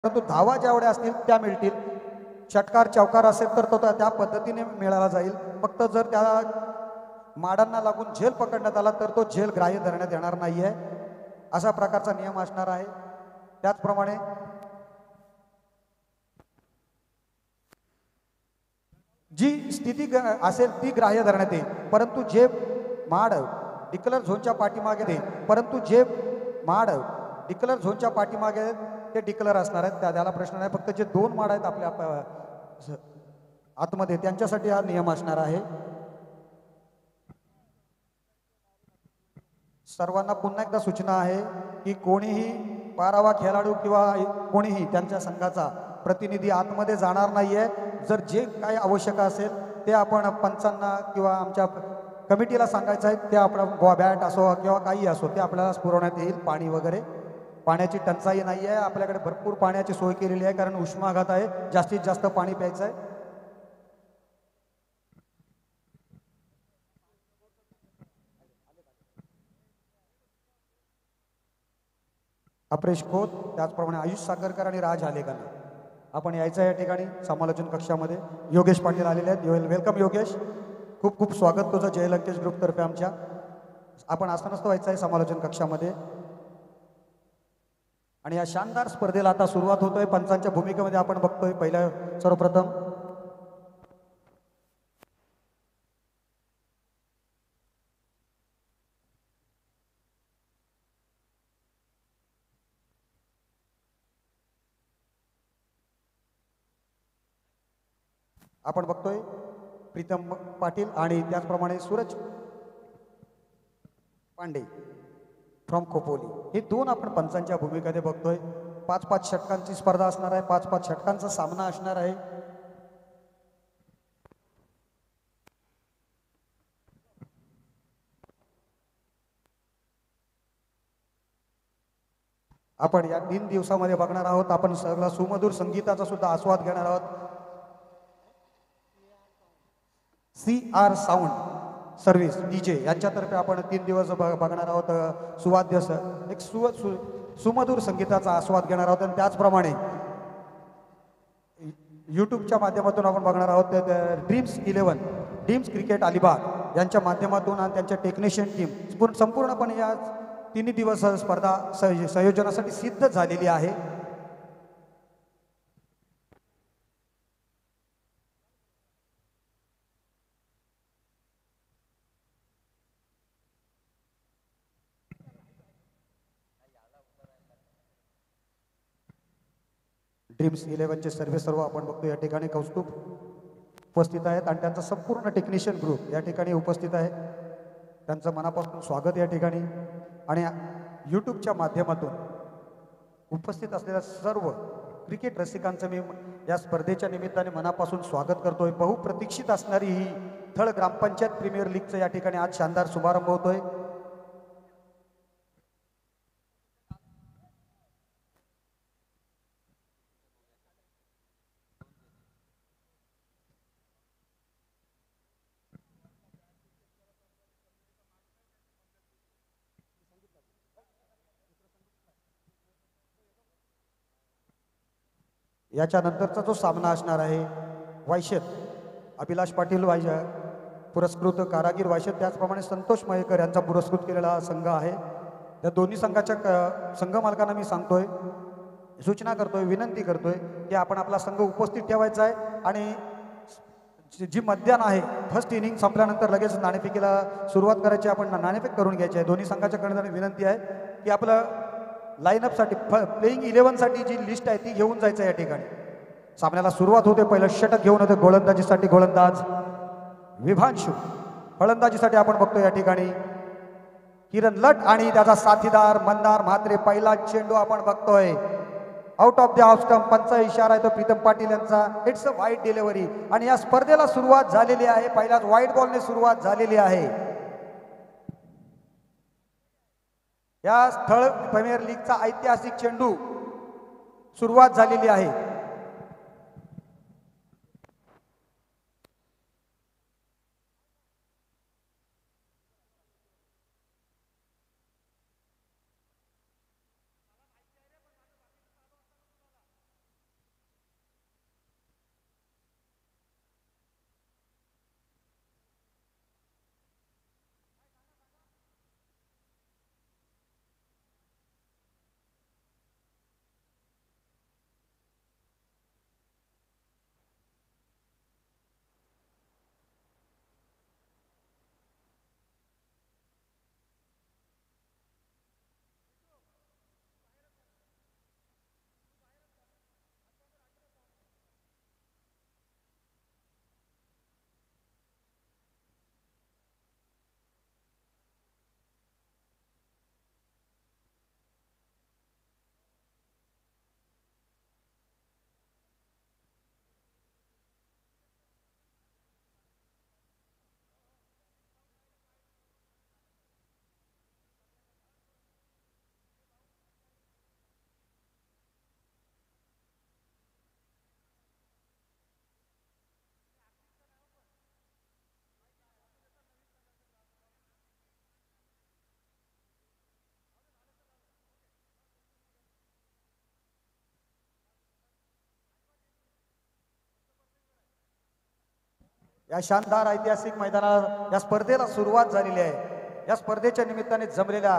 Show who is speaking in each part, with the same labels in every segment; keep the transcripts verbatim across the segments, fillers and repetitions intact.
Speaker 1: परंतु धावा जेवढ्या असतील त्या मिळतील. षटकार चौकार असेल तर तो त्या पद्धतीने मिळाला जाईल. फक्त जर त्या माडांना लागून झेल पकडण्यात आला तर तो झेल ग्राह्य धरण्यात येणार नाहीये, अशा प्रकारचा नियम असणार आहे. त्याचप्रमाणे जी स्थिती असेल ती ग्राह्य धरण्यात येईल. परंतु जे माड डिक्लर झोनच्या पाठीमागे दे परंतु जे माड डिक्लर झोनच्या पाठीमागे ते डिक्लर असणार आहेत. त्या त्याला प्रश्न नाही. फक्त जे दोन माड आहेत आपल्या आतमध्ये त्यांच्यासाठी हा नियम असणार आहे. सर्वांना पुन्हा एकदा सूचना आहे की कोणीही बारावा खेळाडू किंवा कोणीही त्यांच्या संघाचा प्रतिनिधी आतमध्ये जाणार नाहीये. जर जे काही आवश्यक असेल ते आपण पंचांना किंवा आमच्या कमिटीला सांगायचं आहे. ते आपण बॅट असो किंवा काही असो ते आपल्याला पुरवण्यात येईल. पाणी वगैरे पाण्याची टंचाई नाही आहे. आपल्याकडे भरपूर पाण्याची सोय केलेली आहे, कारण उष्माघात आहे. जास्तीत जास्त पाणी प्यायचं आहे. अप्रेश खोत, त्याचप्रमाणे आयुष सागरकर आणि राज आलेगाने आपण यायचं या ठिकाणी समालोचन कक्षामध्ये. योगेश पाटील आलेले आहेत. वेलकम योगेश, खूप खूप स्वागत तुझं जय लंकेश ग्रुपतर्फे आमच्या. आपण असं नसतं व्हायचं आहे समालोचन कक्षामध्ये. आणि या शानदार स्पर्धेला आता सुरुवात होतोय. पंचांच्या भूमिकेमध्ये आपण बघतोय पहिल्या सर्वप्रथम आपण बघतोय प्रीतम पाटील आणि त्याचप्रमाणे सूरज पांडे फ्रॉम खोपोली. हे दोन आपण पंचांच्या भूमिकेमध्ये बघतोय. पाच पाच षटकांची स्पर्धा असणार आहे. पाच पाच षटकांचा सामना असणार आहे. आपण या तीन दिवसामध्ये बघणार आहोत. आपण सगळा सुमधुर संगीताचा सुद्धा आस्वाद घेणार आहोत. C R sound service DJ यांच्यातर्फे आपण तीन दिवस बघणार आहोत. सुवाद्य एक सु सुमधुर संगीताचा आस्वाद घेणार आहोत. आणि त्याचप्रमाणे यूट्यूबच्या माध्यमातून आपण बघणार आहोत dreams eleven dreams cricket Alibag यांच्या माध्यमातून आणि त्यांच्या टेक्निशियन टीम संपूर्णपणे या तिन्ही दिवस स्पर्धा संयोजनासाठी सिद्ध झालेली आहे. ड्रीम्स इलेव्हनचे सर्व सर्व आपण बघतो या ठिकाणी कौस्तुभ उपस्थित आहेत आणि त्यांचा संपूर्ण टेक्निशियन ग्रुप या ठिकाणी उपस्थित आहे. त्यांचं मनापासून स्वागत या ठिकाणी. आणि यूट्यूबच्या माध्यमातून उपस्थित असलेल्या सर्व क्रिकेट रसिकांचं मी या स्पर्धेच्या निमित्ताने मनापासून स्वागत करतोय. बहुप्रतीक्षित असणारी ही थळ ग्रामपंचायत प्रीमियर लीगचा या ठिकाणी आज शानदार शुभारंभ होतोय. याच्यानंतरचा जो सामना असणार आहे वायशेत अभिलाष पाटील वाय पुरस्कृत कारागीर वायशेत, त्याचप्रमाणे संतोष मयेकर यांचा पुरस्कृत केलेला संघ आहे. या दोन्ही संघाच्या संघ मालकांना मी सांगतोय, सूचना करतोय, विनंती करतोय की आपण आपला संघ उपस्थित ठेवायचा आहे. आणि जी मध्यान आहे फर्स्ट इनिंग संपल्यानंतर लगेच नाणेफेकीला सुरुवात करायची. आपण नाणेफेक करून घ्यायची आहे. दोन्ही संघाच्याकडे विनंती आहे की आपलं लाईनअपसाठी प्लेईंग इलेव्हनसाठी जी लिस्ट आहे ती घेऊन जायचं या ठिकाणी. सामन्याला सुरुवात होते. पहिलं षटक घेऊन होते गोलंदाजीसाठी गोलंदाज विभांशू. फलंदाजीसाठी आपण बघतो या ठिकाणी किरण लट आणि त्याचा साथीदार मंदार म्हात्रे. पहिला चेंडू आपण बघतोय out of the off stump. पंचा इशारा आहे तो प्रीतम पाटील यांचा. It's a wide delivery. आणि या स्पर्धेला सुरुवात झालेली आहे. पहिलाच वाईड बॉलने सुरुवात झालेली आहे. या स्थळ प्रीमियर लीगचा ऐतिहासिक चेंडू सुरुवात झालेली आहे. या शानदार ऐतिहासिक मैदानाला या स्पर्धेला सुरुवात झालेली आहे। या स्पर्धेच्या निमित्ताने जमलेल्या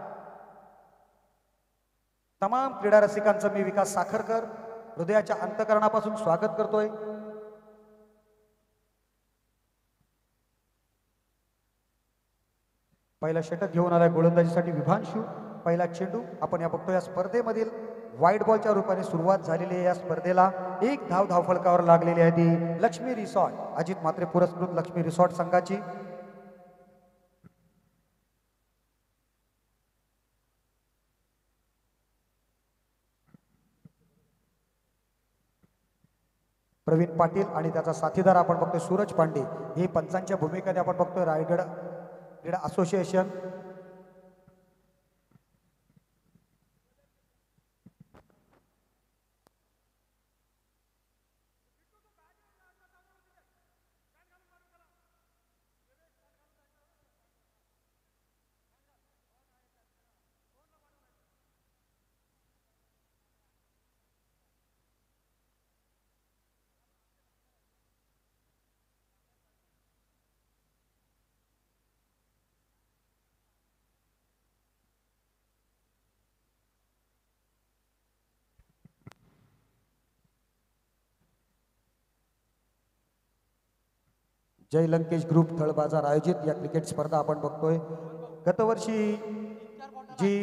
Speaker 1: तमाम क्रीडा रसिकांचं मी विकास साखरकर हृदयाच्या अंतःकरणापासून स्वागत करतोय। पहिला षटक घेऊन आलाय गोलंदाजीसाठी विभांशू। पहिला चेंडू आपण या बघतो। या स्पर्धेमधील व्हाईट बॉलच्या रूपाने सुरुवात झालेली आहे। या स्पर्धेला एक धाव धावफलकावर लागलेली आहे ती लक्ष्मी रिसॉर्ट अजित म्हात्रे पुरस्कृत लक्ष्मी रिसॉर्ट संघाची। प्रवीण पाटील आणि त्याचा साथीदार आपण बघतोय सूरज पांडे। हे पंचांच्या भूमिकेने आपण बघतोय रायगड क्रीडा असोसिएशन। जय लंकेश ग्रुप थळबाजार आयोजित या क्रिकेट स्पर्धा आपण बघतोय। गतवर्षी जी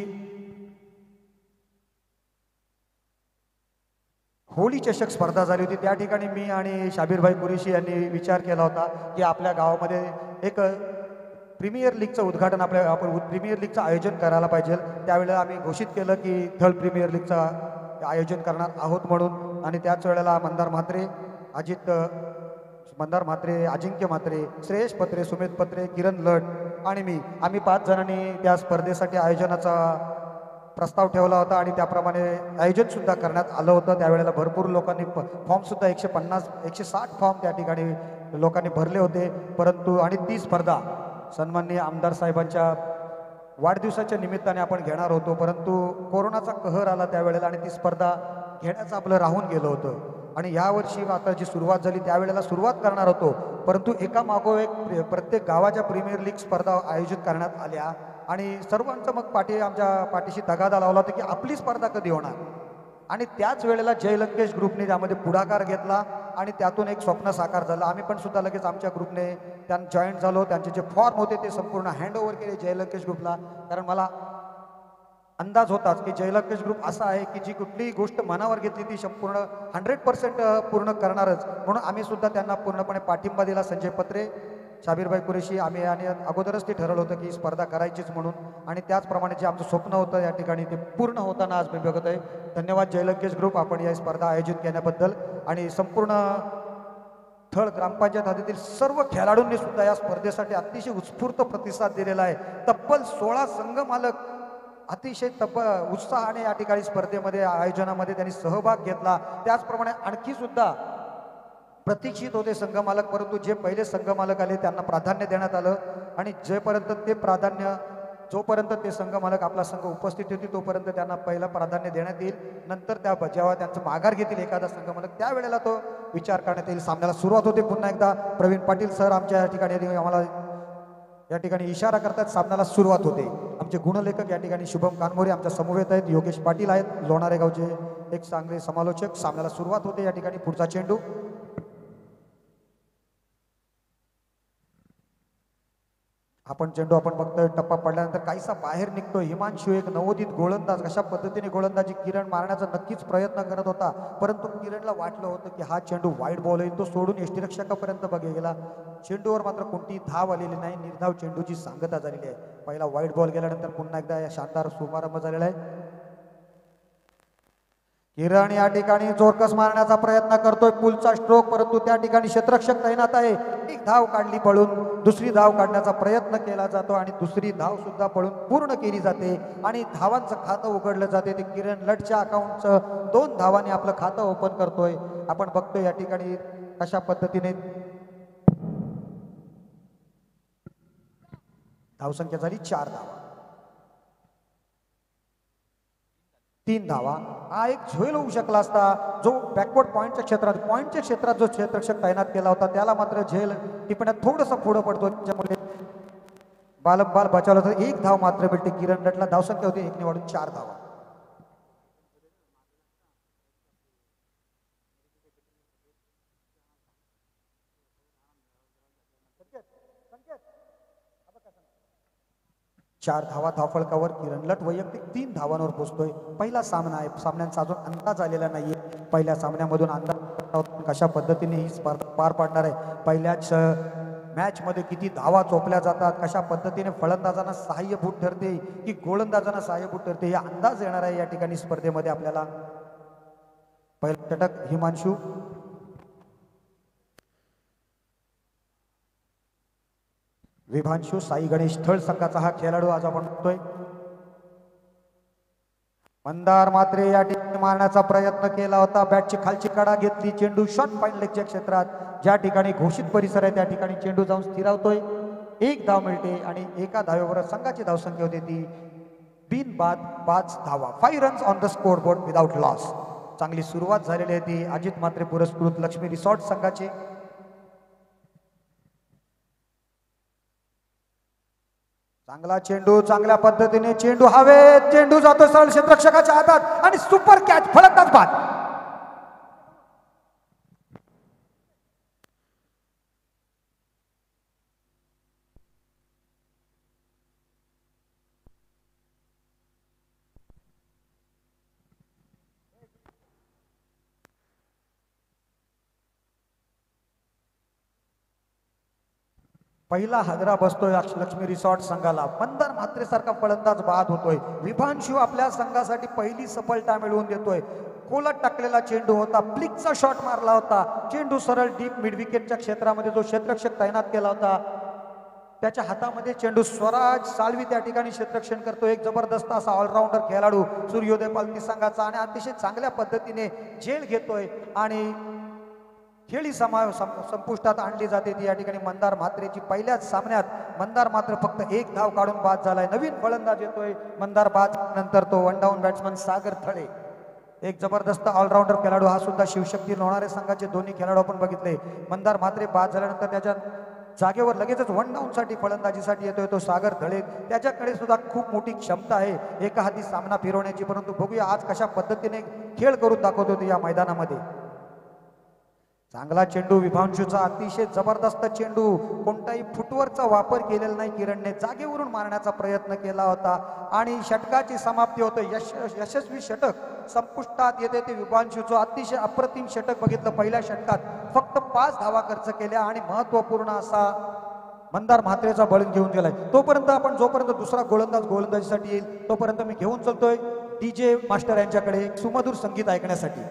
Speaker 1: होली चषक स्पर्धा झाली होती त्या ठिकाणी मी आणि शाबीरभाई कुरेशी यांनी विचार केला होता की आपल्या गावामध्ये एक प्रीमियर लीगचं उद्घाटन आपल्या आपण प्रीमियर लीगचं आयोजन करायला पाहिजे। त्यावेळेला आम्ही घोषित केलं की थळ प्रीमियर लीगचं आयोजन करणार आहोत म्हणून। आणि त्याच वेळेला मंदार म्हात्रे अजित मंदार म्हात्रे अजिंक्य म्हात्रे श्रेयश पत्रे सुमित पत्रे किरण लट आणि मी आम्ही पाच जणांनी त्या स्पर्धेसाठी आयोजनाचा प्रस्ताव ठेवला होता आणि त्याप्रमाणे आयोजन सुद्धा करण्यात आलं होतं। त्यावेळेला भरपूर लोकांनी फॉर्म सुद्धा एकशे पन्नास एकशे साठ फॉर्म त्या ठिकाणी लोकांनी भरले होते। परंतु आणि ती स्पर्धा सन्माननीय आमदार साहेबांच्या वाढदिवसाच्या निमित्ताने आपण घेणार होतो, परंतु कोरोनाचा कहर आला त्यावेळेला आणि ती स्पर्धा घेण्याचं आपलं राहून गेलं होतं। आणि यावर्षी आता जी सुरुवात झाली त्यावेळेला सुरुवात करणार होतो, परंतु एका मागोएक प्रत्येक गावाच्या प्रीमियर लीग स्पर्धा आयोजित करण्यात आल्या आणि सर्वांचं मग पाठी आमच्या पाठीशी तगादा लावला होता की आपली स्पर्धा कधी होणार। आणि त्याच वेळेला जय लंकेश ग्रुपने त्यामध्ये पुढाकार घेतला आणि त्यातून एक स्वप्न साकार झालं। आम्ही पण सुद्धा लगेच आमच्या ग्रुपने त्यां जॉईन झालो। त्यांचे जे फॉर्म होते ते संपूर्ण हँडओव्हर केले जय लंकेश ग्रुपला, कारण मला अंदाज होताच की जय लंकेश ग्रुप असा आहे की जी कुठलीही गोष्ट मनावर घेतली ती संपूर्ण हंड्रेड पर्सेंट पूर्ण करणारच, म्हणून आम्ही सुद्धा त्यांना पूर्णपणे पाठिंबा दिला। संजय पत्रे शाबीरभाई कुरेशी आम्ही आणि अगोदरच ते ठरवलं होतं की स्पर्धा करायचीच म्हणून आणि त्याचप्रमाणे जे आमचं स्वप्न होतं या ठिकाणी ते पूर्ण होताना आज मी बघत आहे। धन्यवाद जय लंकेश ग्रुप आपण या स्पर्धा आयोजित केल्याबद्दल। आणि संपूर्ण थळ ग्रामपंचायत हद्दीतील सर्व खेळाडूंनी सुद्धा या स्पर्धेसाठी अतिशय उत्स्फूर्त प्रतिसाद दिलेला आहे। तब्बल सोळा संघ मालक अतिशय तब उत्साहाने या ठिकाणी स्पर्धेमध्ये आयोजनामध्ये त्यांनी सहभाग घेतला। त्याचप्रमाणे आणखी सुद्धा प्रतीक्षित होते संघ मालक, परंतु जे पहिले संघ मालक आले त्यांना प्राधान्य देण्यात आलं आणि जेपर्यंत ते प्राधान्य जोपर्यंत ते संघ मालक आपला संघ उपस्थित होती तोपर्यंत त्यांना पहिलं प्राधान्य देण्यात येईल। नंतर त्या जेव्हा त्यांचं माघार घेतील एखादा संघ मालक त्यावेळेला तो विचार करण्यात येईल। सामन्याला सुरुवात होते पुन्हा एकदा प्रवीण पाटील सर आमच्या या ठिकाणी आम्हाला या ठिकाणी इशारा करतात सामन्याला सुरुवात होते। आमचे गुणलेखक या ठिकाणी शुभम कानमोरे आमच्या समवेत आहेत, योगेश पाटील आहेत लोणारे गावचे एक चांगले समालोचक। सामन्याला सुरुवात होते या ठिकाणी। पुढचा चेंडू आपण चेंडू आपण बघतोय टप्पा पडल्यानंतर काहीसा बाहेर निघतोय। हिमांशू एक नवोदित गोलंदाज अशा पद्धतीने गोलंदाजी किरण मारण्याचा नक्कीच प्रयत्न करत होता, परंतु किरणला वाटलं होतं की हा चेंडू वाईड बॉल आहे, तो सोडून यष्टीरक्षकापर्यंत बघे गेला। चेंडूवर मात्र कोणतीही धाव आलेली नाही, निर्धाव चेंडूची सांगता झालेली आहे। पहिला वाईड बॉल गेल्यानंतर पुन्हा एकदा या शानदार शुभारंभ झालेला आहे। किरण या ठिकाणी जोरकस मारण्याचा प्रयत्न करतोय पुलचा स्ट्रोक, परंतु त्या ठिकाणी क्षेत्ररक्षक तैनात आहे। एक धाव काढली पळून, दुसरी धाव काढण्याचा प्रयत्न केला जातो आणि दुसरी धाव सुद्धा पळून पूर्ण केली जाते आणि धावांचं खातं उघडलं जाते। ते किरण लटच्या अकाउंटचं दोन धावांनी आपलं खातं ओपन करतोय। आपण बघतोय या ठिकाणी कशा पद्धतीने धावसंख्या झाली चार धावा, तीन धावा. हा एक झोल होऊ शकला असता, जो बॅकवर्ड पॉईंटच्या क्षेत्रात पॉईंटच्या क्षेत्रात जो क्षेत्ररक्षक तैनात केला होता त्याला मात्र झेल टिपण्यात थोडंसं पुढं पडतो, त्याच्यामुळे बालंबाल बचावला तर एक धाव मात्र भेटते. किरण रटला धावसंख्या होती एक निवडून चार धावा. चार धावा धावफलकावर किरण लट वैयक्तिक तीन धावांवर पोहोचतोय. पहिला सामना आहे, सामन्यांचा अजून अंदाज आलेला नाहीये. पहिल्या सामन्यामधून अंदाज कशा पद्धतीने ही स्पर्धा पार पाडणार आहे, पहिल्याच मॅच मध्ये किती धावा चोपल्या जातात, कशा पद्धतीने फलंदाजांना सहाय्यभूत ठरते की गोलंदाजांना सहाय्यभूत ठरते, हे अंदाज येणार आहे या ठिकाणी स्पर्धेमध्ये आपल्याला. पहिला षटक हिमांशू, विभांशू साई गणेश थळ संघाचा हा खेळाडू आज आपण बघतोय. मंदार मात्रे या ठिकाणी मारण्याचा प्रयत्न केला होता, बॅटची खालची कडा घेतली, चेंडू शॉर्ट पॉइंट लेगच्या क्षेत्रात ज्या ठिकाणी घोषित परिसर आहे त्या ठिकाणी चेंडू जाऊन स्थिरावतोय. एक धाव मिळते आणि एका धावेवर संघाची धावसंख्या होती ती बिन बाद पाच धावा. Five runs on the score board without loss. चांगली सुरुवात झालेली आहे ती अजित मात्रे पुरस्कृत लक्ष्मी रिसॉर्ट संघाची. चांगला चेंडू, चांगल्या पद्धतीने चेंडू हवेत, चेंडू जातो सरळ क्षेत्ररक्षकाच्या हातात आणि सुपर कॅच, फलंदाज बाद. पहिला हादरा बसतोय लक्ष्मी रिसॉर्ट संघाला. मंदार म्हात्रे सारखा फलंदाज बाद होतोय. विभांशू आपल्या संघासाठी पहिली सफलता मिळवून देतोय. कोलट टाकलेला चेंडू होता, फ्लिकचा शॉट मारला होता, चेंडू सरळ डीप मिड विकेटच्या क्षेत्रामध्ये जो क्षेत्ररक्षक तैनात केला होता त्याच्या हातामध्ये चेंडू. स्वराज साळवी त्या ठिकाणी क्षेत्ररक्षण करतो. एक जबरदस्त असा ऑलराऊंडर खेळाडू सूर्योदय पालती संघाचा आणि अतिशय चांगल्या पद्धतीने झेल घेतोय आणि खेळी समा संपुष्टात आणली जाते ती या ठिकाणी मंदार म्हात्रेची. पहिल्याच सामन्यात मंदार मात्र फक्त एक धाव काढून बाद झालाय. नवीन फलंदाज येतोय मंदार बाद नंतर तो one down batsman Sagar Thale, एक जबरदस्त ऑलराऊंडर खेळाडू. हा सुद्धा शिवशक्ती लोणारे संघाचे दोन्ही खेळाडू आपण बघितले. मंदार म्हात्रे बाद झाल्यानंतर त्याच्या जागेवर लगेचच वन डाऊन साठी फलंदाजीसाठी येतोय तो सागर धळे. त्याच्याकडे सुद्धा खूप मोठी क्षमता आहे एका हाती सामना फिरवण्याची. परंतु बघूया आज कशा पद्धतीने खेळ करून दाखवतो तो या मैदानामध्ये. चांगला चेंडू विभांशूचा, अतिशय जबरदस्त चेंडू. कोणताही फुटवरचा वापर केलेला नाही किरणने, जागेवरून मारण्याचा प्रयत्न केला होता आणि षटकाची समाप्ती होते. यश यशस्वी षटक संपुष्टात येते ते विभांशूचं अतिशय अप्रतिम षटक बघितलं. पहिल्या षटकात फक्त पाच धावा खर्च केल्या आणि महत्वपूर्ण असा मंदार म्हात्रेचा बळून घेऊन गेलाय. तोपर्यंत आपण जोपर्यंत दुसरा गोलंदाज गोलंदाजीसाठी येईल तोपर्यंत मी घेऊन चलतोय डीजे मास्टर यांच्याकडे सुमधुर संगीत ऐकण्यासाठी.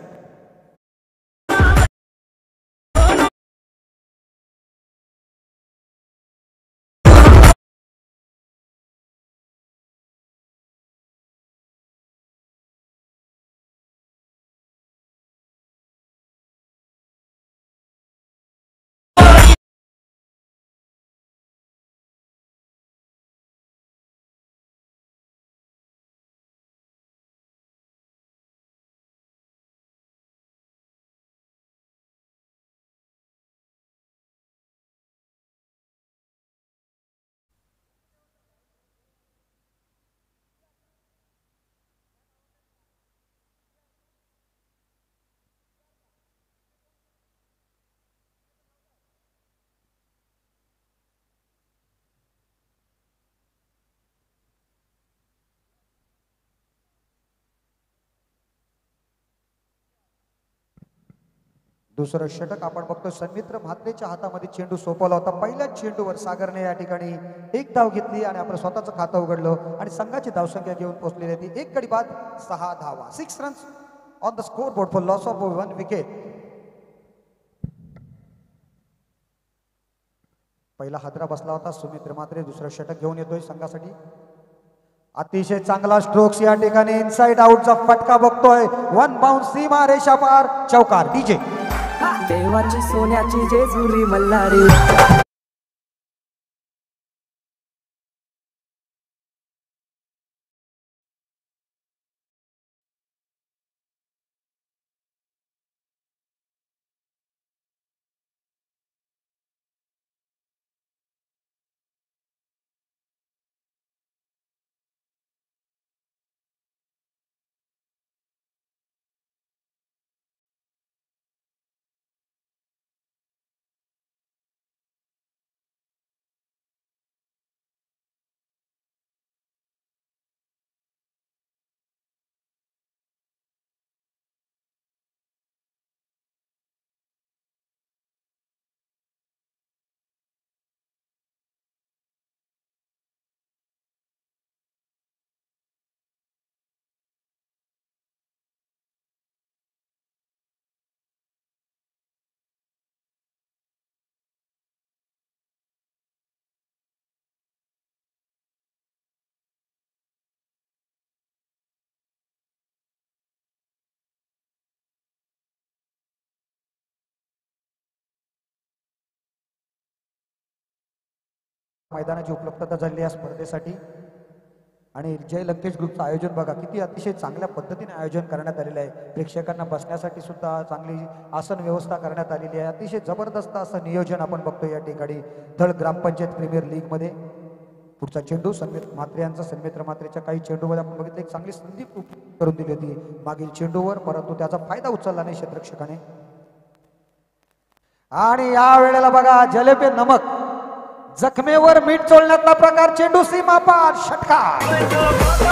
Speaker 1: दुसरं षटक आपण बघतो. सन्मित्र म्हात्रेच्या हातामध्ये चेंडू सोपवला होता. पहिल्याच चेंडूवर सागरने या ठिकाणी एक धाव घेतली आणि आपलं स्वतःचं खातं उघडलं आणि संघाची धावसंख्या घेऊन पोहोचलेली ती एक गडी बाद सहा धावा. Six runs on the score board for loss of one wicket. पहिला हादरा बसला होता सुमित्र म्हात्रे. दुसरं षटक घेऊन येतोय संघासाठी. अतिशय चांगला स्ट्रोक्स या ठिकाणी इनसाइड आउटचा फटका बघतोय. वन बाउंस सीमा रेषा पार चौकार. डीजे
Speaker 2: देवाची सोन्याची जेजुरी मल्हारी.
Speaker 1: मैदानाची उपलब्धता झालेली या स्पर्धेसाठी आणि जय लंकेश ग्रुपचं आयोजन बघा किती अतिशय चांगल्या पद्धतीने आयोजन करण्यात आलेलं आहे. प्रेक्षकांना बसण्यासाठी सुद्धा चांगली आसन व्यवस्था करण्यात आलेली आहे. अतिशय जबरदस्त असं नियोजन आपण बघतो या ठिकाणी धड ग्रामपंचायत प्रीमियर लीग मध्ये. पुढचा चेंडू सन्मित्र म्हात्रे यांचा सन्मित्र म्हात्रेच्या काही चेंडूमध्ये आपण बघितलं एक चांगली संधी करून दिली होती मागील चेंडूवर, परंतु त्याचा फायदा उचलला नाही क्षेत्ररक्षकाने. आणि या वेळेला बघा जलेबे नमक जखमेवर मीठ चोळण्यातला प्रकार, चेंडू सीमा पार, षटकार.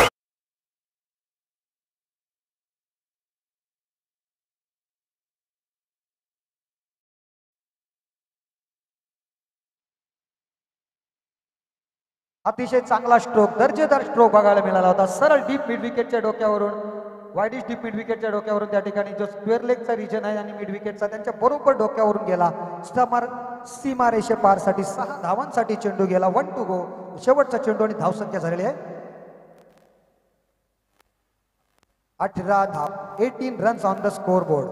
Speaker 1: अतिशय चांगला स्ट्रोक, दर्जेदार स्ट्रोक बघायला मिळाला होता. सरळ डीप मिड विकेटच्या डोक्यावरून, वाईडिश डीप मिड विकेटच्या डोक्यावरून त्या ठिकाणी जो स्क्वेअर लेगचा रिजन आहे आणि मिड विकेटचा त्यांच्या बरोबर डोक्यावरून गेला. समर सीमा रेषे पारसाठी सहा धावांसाठी चेंडू गेला. वन टू गो, शेवटचा चेंडू आणि धावसंख्या झालेली आहे अठरा धाव, eighteen runs on the score board.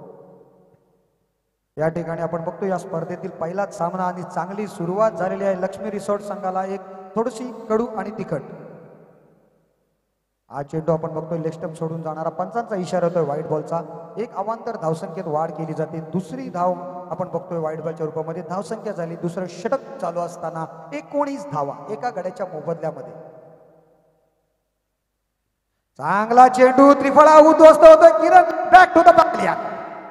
Speaker 1: या ठिकाणी आपण बघतो या स्पर्धेतील पहिलाच सामना आणि चांगली सुरुवात झालेली आहे लक्ष्मी रिसॉर्ट संघाला. एक थोडीशी कडू आणि तिखट. हा चेंडू आपण बघतोय लेग स्टंप सोडून जाणारा, पंचांचा इशारा होतोय व्हाईट बॉलचा. एक अवांतर धावसंख्येत वाढ केली जाते. दुसरी धाव आपण बघतोय व्हाईट बॉलच्या रूपामध्ये. धावसंख्या झाली दुसरं षटक चालू असताना एकोणीस धावा एका गड्याच्या मोबदल्यामध्ये. चांगला चेंडू त्रिफळा उद्ध्वस्त होतोय. किरण बॅक टू द बॅकलिया.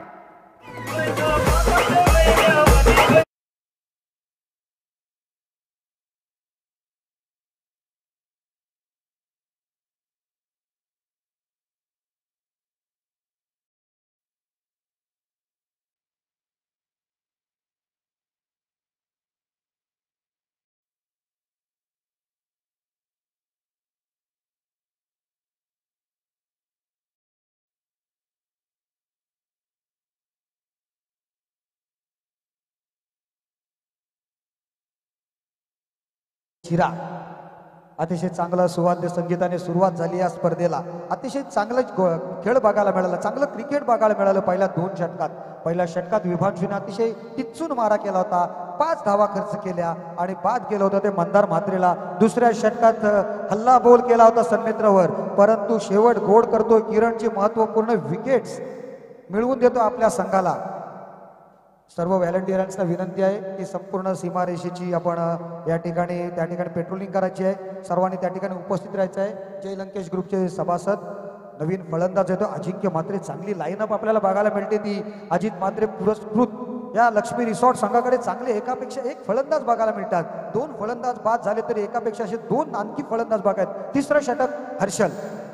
Speaker 1: चिरा अतिशय चांगलं सुवाद्य संगीताने सुरुवात झाली या स्पर्धेला. अतिशय चांगलं खेळ बघायला मिळाला, चांगलं क्रिकेट बघायला मिळालं पहिल्या दोन षटकात. पहिल्या षटकात विभागशीने अतिशय टिच्चून मारा केला होता, पाच धावा खर्च केल्या आणि बाद केलं होतं ते मंदार म्हात्रेला. दुसऱ्या षटकात हल्ला बोल केला होता सन्मित्रवर, परंतु शेवट गोड करतो. किरणची महत्वपूर्ण विकेट्स मिळवून देतो आपल्या संघाला. सर्व व्हॉलंटियरांना विनंती आहे की संपूर्ण सीमारेषेची आपण या ठिकाणी त्या ठिकाणी पेट्रोलिंग करायची आहे. सर्वांनी त्या ठिकाणी उपस्थित राहायचं आहे. जय लंकेश ग्रुपचे सभासद नवीन फलंदाज येतो अजिंक्य म्हात्रे. चांगली लाईनअप आपल्याला बघायला मिळते ती. अजित म्हात्रे पुरस्कृत या लक्ष्मी रिसॉर्ट संघाकडे चांगले एकापेक्षा एक फलंदाज बघायला मिळतात. दोन फलंदाज बाद झाले तरी एकापेक्षा असे दोन आणखी फलंदाज बघायत. तिसरं षटक हर्षल.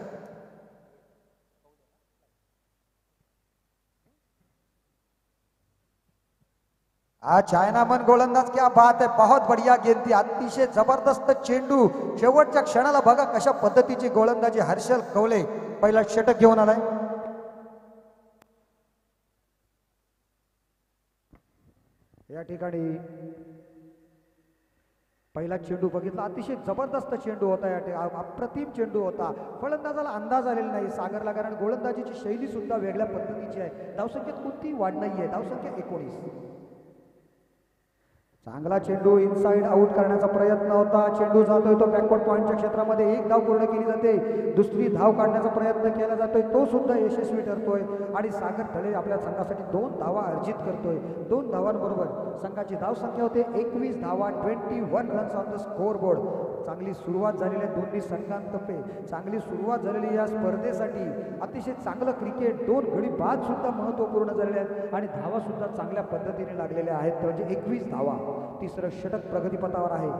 Speaker 1: हा चायनामन गोलंदाज क्या बात है, बहुत बढ़िया गेंद थी. अतिशय जबरदस्त चेंडू. शेवटच्या क्षणाला बघा कशा पद्धतीची गोलंदाजी हर्षल कवले पहिला षटक घेऊन आलाय. या ठिकाणी पहिला चेंडू बघितला, अतिशय जबरदस्त चेंडू होता. या अप्रतिम चेंडू होता. फलंदाजाला अंदाज आलेला नाही सागरला, कारण गोलंदाजीची शैली सुद्धा वेगळ्या पद्धतीची आहे. धावसंख्येत कोणतीही वाढ नाहीये. धावसंख्या एकोणीस. चांगला चेंडू इनसाइड आउट करण्याचा प्रयत्न होता. चेंडू जातोय तो बॅकवर्ड पॉइंटच्या क्षेत्रामध्ये. एक धाव पूर्ण केली जाते. दुसरी धाव काढण्याचा प्रयत्न केला जातोय, तो सुद्धा यशस्वी ठरतोय. आणि सागर तळे आपल्या संघासाठी दोन धावा अर्जित करतोय. दोन धावांबरोबर संघाची धावसंख्या होते एकवीस धावा. Twenty one runs on the score board. चांगली सुरुवात झालेली आहे दोन्ही संघांतर्फे. चांगली सुरुवात झालेली या स्पर्धेसाठी. अतिशय चांगलं क्रिकेट. दोन गडी बाद सुद्धा महत्वपूर्ण झालेले आहेत आणि धावा सुद्धा चांगल्या पद्धतीने लागलेल्या आहेत. म्हणजे एकवीस धावा. तिसरं षटक प्रगतीपथावर आहे.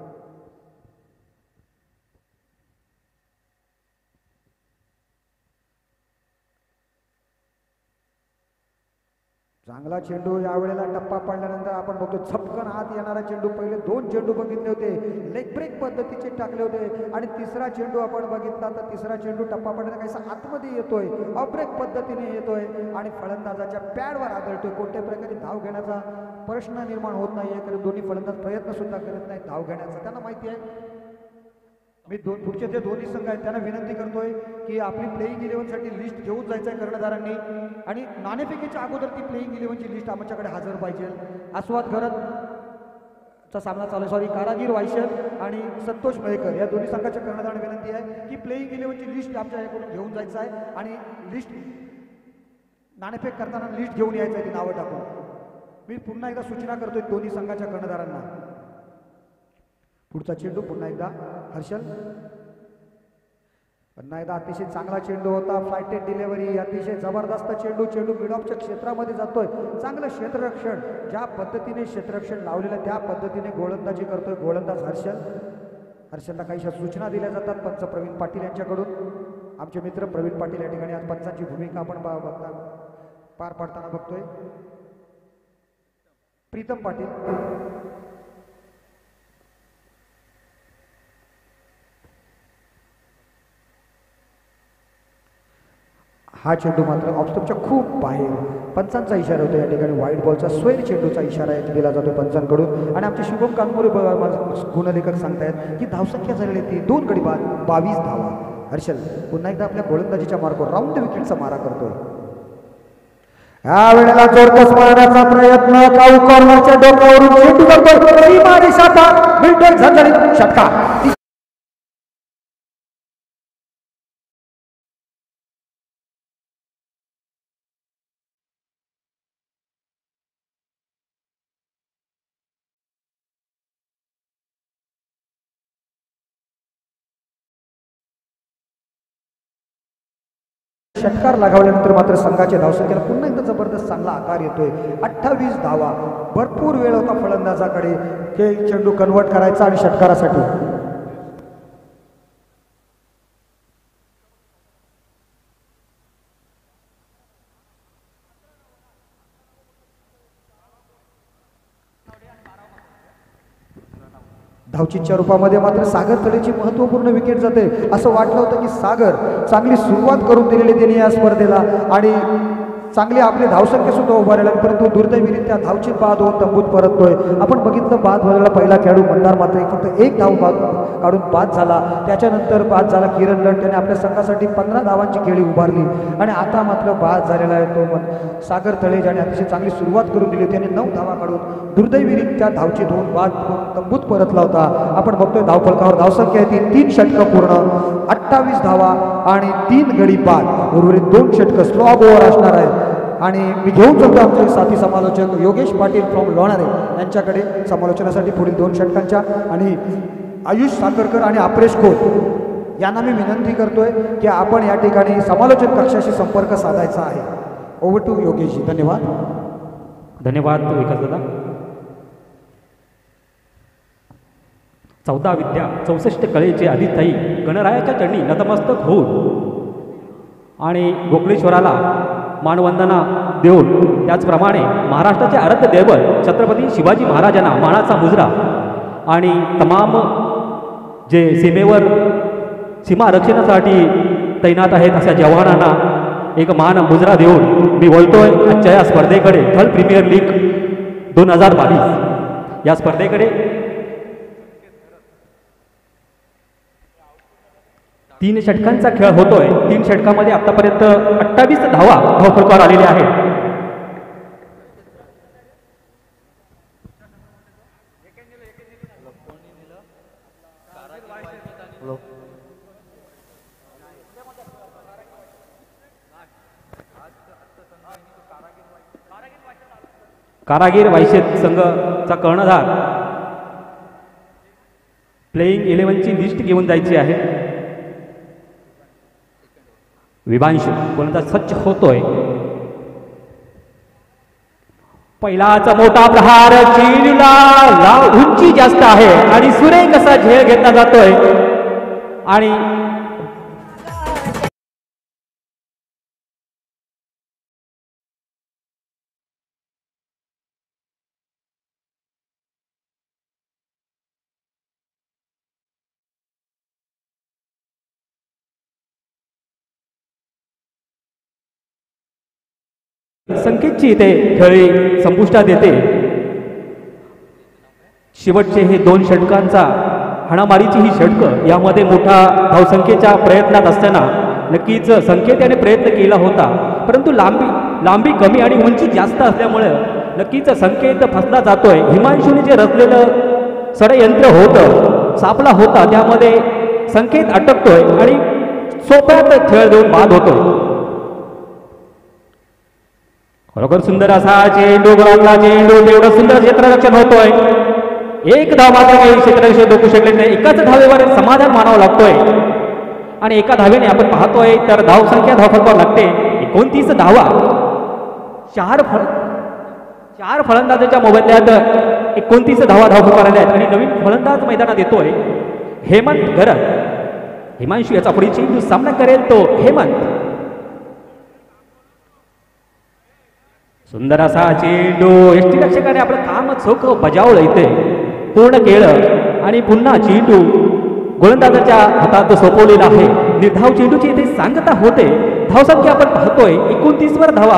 Speaker 1: चांगला चेंडू. यावेळेला टप्पा पडल्यानंतर आपण बघतो झपकन आत येणारा चेंडू. पहिले दोन चेंडू बघितले होते, लेग ब्रेक पद्धतीचे टाकले होते. आणि तिसरा चेंडू आपण बघितला तर तिसरा चेंडू टप्पा पडल्यानंतर काहीसा आतमध्ये येतोय, अब्रेक पद्धतीने येतोय आणि फलंदाजाच्या पॅडवर आदळतोय. कोणत्या प्रकारे धाव घेण्याचा प्रश्न निर्माण होत नाहीये, कारण दोन्ही फलंदाज प्रयत्न सुद्धा करत नाहीत धाव घेण्याचा. त्यांना माहिती आहे. मी दोन पुढचे जे दोन्ही संघ आहेत त्यांना विनंती करतोय की आपली प्लेईंग इलेव्हनसाठी लिस्ट घेऊन जायचं आहे कर्णधारांनी, आणि नाणेफेकीच्या अगोदर ती प्लेईंग इलेव्हनची लिस्ट आमच्याकडे हजर पाहिजे. आस्वाद करत चा सामना चालू आहे. सॉरी, कारागीर वायशर आणि संतोष मयेकर या दोन्ही संघाच्या कर्णधारांना विनंती आहे की प्लेइंग इलेव्हनची लिस्ट आमच्या याकडून घेऊन जायचं आहे आणि लिस्ट नाणेफेक करताना लिस्ट घेऊन यायचं आहे ती नावं टाकून. मी पुन्हा एकदा सूचना करतोय दोन्ही संघाच्या कर्णधारांना. पुढचा चेंडू पुन्हा एकदा हर्षल. पुन्हा एकदा अतिशय चांगला चेंडू होता. फ्लायटेड डिलेव्हरी, अतिशय जबरदस्त चेंडू. चेंडू मिड ऑफच्या क्षेत्रामध्ये जातोय. चांगलं क्षेत्ररक्षण, ज्या पद्धतीने क्षेत्ररक्षण लावलेलं त्या पद्धतीने गोलंदाजी करतोय गोलंदाज हर्षल. हर्षलला काहीशा सूचना दिल्या जातात पंच प्रवीण पाटील यांच्याकडून. आमचे मित्र प्रवीण पाटील या ठिकाणी आज पंचांची भूमिका आपण बघता पार पाडताना बघतोय. प्रीतम पाटील. हा चेंडू मात्र ऑफस्टॉपच्या खूप बाहेर. पंचांचा इशारा होतो या ठिकाणी. व्हाईट बॉलचा स्वैर चेंडूचा इशारा दिला जातो पंचांकडून. आणि आमचे शुभम कानपुरे गुणलेखक सांगतायत की धावसंख्या झालेली ती दोन गडी बाद बावीस धावा. हर्षल पुन्हा एकदा आपल्या गोलंदाजीच्या मार्गावर राऊंड विकेटचा मारा करतोय. या वेळेला जोरकस मारण्याचा प्रयत्न. काऊ कॉर्नरच्या डोक्यावरून चेंडू करतोय. सीमा रेषापार मिल्टन झणझणीत षटकार. षटकार लगावल्यानंतर मात्र संघाच्या धावसंख्येला पुन्हा एकदा जबरदस्त चांगला आकार येतोय. अठ्ठावीस धावा. भरपूर वेळ होता फलंदाजाकडे हे चेंडू कन्वर्ट करायचा आणि षटकारासाठी. धावचीच्या रूपामध्ये मात्र सागर तळेची महत्त्वपूर्ण विकेट जाते. असं वाटलं होतं की सागर चांगली सुरुवात करून दिलेली त्यांनी या स्पर्धेला आणि चांगली आपली धावसंख्या सुद्धा उभारल्या, परंतु दुर्दैवीरित्या धावची बाद होऊन तंबूत परततोय. आपण बघितलं बाद व्हायला पहिला खेळाडू मंदार मात्र फक्त एक धाव बाद काढून बाद झाला. त्याच्यानंतर बाद झाला किरण लट. त्याने आपल्या संघासाठी पंधरा धावांची खेळी उभारली आणि आता मात्र बाद झालेला आहे तो मन सागर तळे, ज्याने अतिशय चांगली सुरुवात करून दिली. त्याने नऊ धावा काढून दुर्दैवीरित्या धावची दोन बाद तंबूत परतला होता. आपण बघतोय धावफलकावर धावसंख्या आहे ती तीन षटकं पूर्ण, अठ्ठावीस धावा आणि तीन गडी बाद. उर्वरित दोन षटकं स्लो ओव्हर असणार आहे. आणि मी घेऊन जातो आमचे साथी समालोचक योगेश पाटील फ्रॉम लोणारे यांच्याकडे समालोचनासाठी पुढील दोन षटकांच्या. आणि आयुष साखरकर आणि अप्रेश खोत यांना मी विनंती करतोय की आपण या ठिकाणी समालोचन कक्षाशी संपर्क साधायचा आहे. Over to Yogeshji. धन्यवाद.
Speaker 3: धन्यवाद विकास दादा. चौदा विद्या चौसष्ट कळेचे अधिष्ठायी गणरायाच्या चरणी नतमस्तक होऊन आणि गोकळेश्वराला मानवंदना देऊन त्याचप्रमाणे महाराष्ट्राचे आराध्य दैवत छत्रपती शिवाजी महाराजांना मानाचा मुजरा आणि तमाम जे सीमेवर सीमा रक्षणासाठी तैनात आहेत अशा जवानांना एक मान मुजरा देऊन मी बोलतोय आजच्या या स्पर्धेकडे. थर्ड प्रीमियर लीग दोन हजार बावीस या स्पर्धेकडे तीन षटकांचा खेळ होतोय. तीन षटकामध्ये आतापर्यंत अठ्ठावीस धावा धावफलकावर आलेल्या आहेत. कारागीर वायशेत संघाचा कर्णधार प्लेइंग इलेव्हनची लिस्ट घेऊन जायची आहे. विभांशू कोणता सज्ज होतोय. पहिलाच मोठा प्रहार चेंडूला लाव उंची जास्त आहे आणि सुरेख असा झेल घेतला जातोय आणि संकेतची इथे खेळी संपुष्टात येते. शेवटचे हे दोन षटकांचा हाणामारीची ही षटकं यामध्ये मोठा धावसंख्येच्या प्रयत्नात असताना नक्कीच संकेत याने प्रयत्न केला होता, परंतु लांबी लांबी कमी आणि उंची जास्त असल्यामुळे नक्कीच संकेत फसला जातोय. हिमांशूने जे रचलेलं षडयंत्र होतं, सापला होता, त्यामध्ये संकेत अटकतोय आणि सोप्यात खेळ देऊन बाद होतोय. खरोखर सुंदर असा चेंडू, गोलातला चेंडू, तेवढं सुंदर क्षेत्ररक्षण होतोय. एक धाव मात्र काही क्षेत्ररक्षण डोकू शकले नाही. एकाच धावेवर समाधान मानावं लागतोय आणि एका धावेने आपण पाहतोय तर धाव संख्या धावफलकावर लागते एकोणतीस धावा. चार फळ चार फलंदाजाच्या मोबदल्यात एकोणतीस धावा धावफलकावर आल्या आहेत आणि नवीन फलंदाज मैदानात येतोय हेमंत गरज. हिमांशू याचा पुढील चेंडू सामना करेल तो हेमंत. सुंदर असा चेंडू, यष्टीरक्षकाने आपलं काम चोख बजावलं, इथे पूर्ण केलं आणि पुन्हा चेंडू गोलंदाजाच्या हातात सोपवलेला आहे. निर्धाव चेंडूची इथे सांगता होते. धावसंख्या आपण पाहतोय एकोणतीस वर धावा,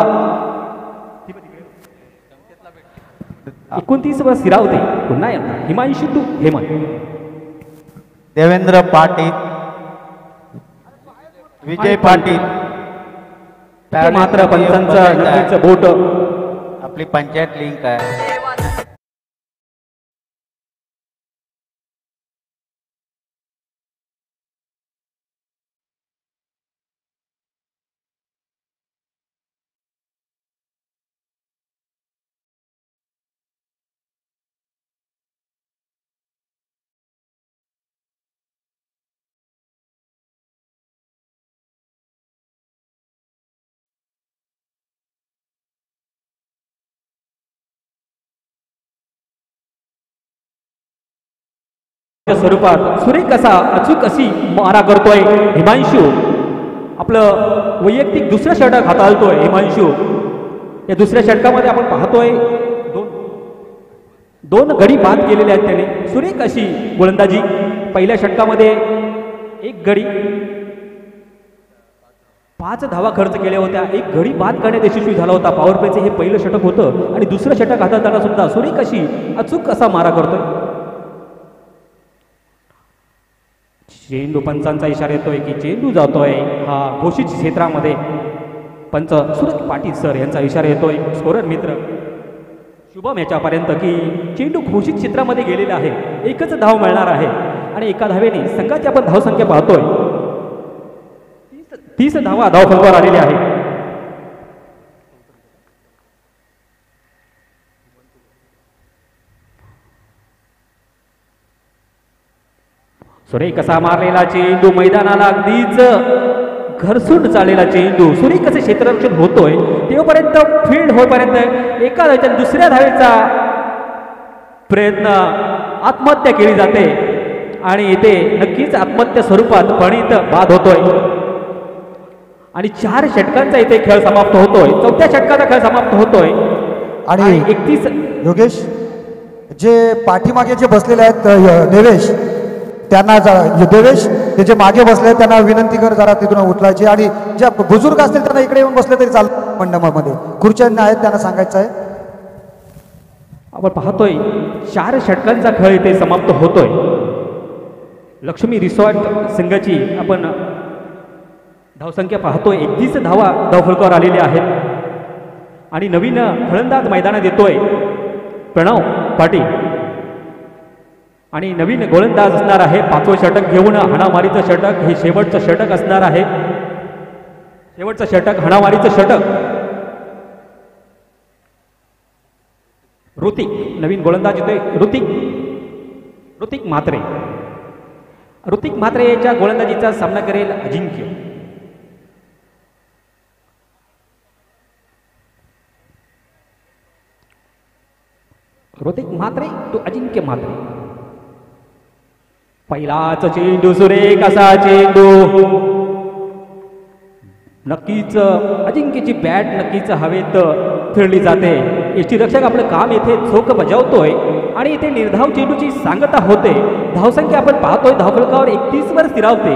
Speaker 3: एकोणतीस वर स्थिरावते. पुन्हा येणार हिमांशू टू हेमंत.
Speaker 4: देवेंद्र पाटील, विजय पाटील
Speaker 3: मात्र पंचांचं नक्कीच बोट.
Speaker 4: आपली पंचायत लिंक आहे.
Speaker 3: स्वरूपात सुरेख असा अचूक अशी मारा करतोय हिमांशू. आपलं वैयक्तिक दुसरं षटक हाताळतोय हिमांशू. या दुसऱ्या षटकामध्ये आपण पाहतोय दोन दोन गडी बाद केलेले आहेत त्याने. सुरेख अशी गोलंदाजी. पहिल्या षटकामध्ये एक गडी पाच धावा खर्च केल्या होत्या, एक गडी बाद करण्यात यशस्वी झाला होता. पॉवर प्लेचे हे पहिलं षटक होतं आणि दुसरं षटक हाताळताना सुद्धा सुरेख अशी अचूक असा मारा करतोय. चेंडू पंचांचा इशारा येतोय की चेंडू जातोय हा घोषित क्षेत्रामध्ये. पंच सुरेश पाटील सर यांचा इशारा येतोय स्कोरर मित्र शुभम याच्यापर्यंत की चेंडू घोषित क्षेत्रामध्ये गेलेला आहे, एकच धाव मिळणार आहे आणि एका धावेने संघाची आपण धावसंख्या पाहतोय तीस धावा धावफलकावर आलेल्या आहे. सुरेख कसा मारलेला चेंडू, मैदानाला अगदीच घरसून चाललेला चेंडू. सुरेख कसे क्षेत्ररक्षण होतोय तेव्हापर्यंत फील्ड होईपर्यंत एका धावेच्या दुसऱ्या धावेचा प्रयत्न आत्महत्या केली जाते आणि इथे नक्कीच आत्महत्या स्वरूपात फणीत बाद होतोय आणि चार षटकांचा इथे खेळ समाप्त होतोय. चौथ्या षटकाचा खेळ समाप्त होतोय
Speaker 1: आणि
Speaker 3: एकतीस
Speaker 1: योगेश जे पाठीमागे जे बसलेले आहेत अ, देवेश त्यांना जरा देवेश ते जे मागे बसले त्यांना विनंती कर जरा तिथून उठलायची आणि ज्या बुजुर्ग असतील त्यांना इकडे येऊन बसले तरी चाल. मंडपामध्ये खुर्च्या आहेत त्यांना सांगायचं आहे.
Speaker 3: आपण पाहतोय चार षटकांचा खेळ इथे समाप्त होतोय. लक्ष्मी रिसॉर्ट संघाची आपण धावसंख्या पाहतोय एकतीस धावा धावफलकावर आलेल्या आहेत आणि नवीन फलंदाज मैदानात येतोय प्रणव पाटील आणि नवीन गोलंदाज असणार आहे. पाचवं षटक घेऊन हाणामारीचं षटक हे शेवटचं षटक असणार आहे. शेवटचं षटक हाणामारीचं षटक. ऋतिक नवीन गोलंदाज येतोय ऋतिक ऋतिक म्हात्रे. ऋतिक म्हात्रे याच्या गोलंदाजीचा सामना करेल अजिंक्य. ऋतिक म्हात्रे टू अजिंक्य म्हात्रे. पहिलाच चेंडू सुरेख असा चेंडू. नक्कीच अजिंक्यची बॅट नक्कीच हवेत फिरली जाते. यष्टीरक्षक आपलं काम येथे चोख बजावतोय आणि इथे निर्धाव चेंडूची सांगता होते. धावसंख्या आपण पाहतोय धावफलकावर एकतीस वर स्थिरावते.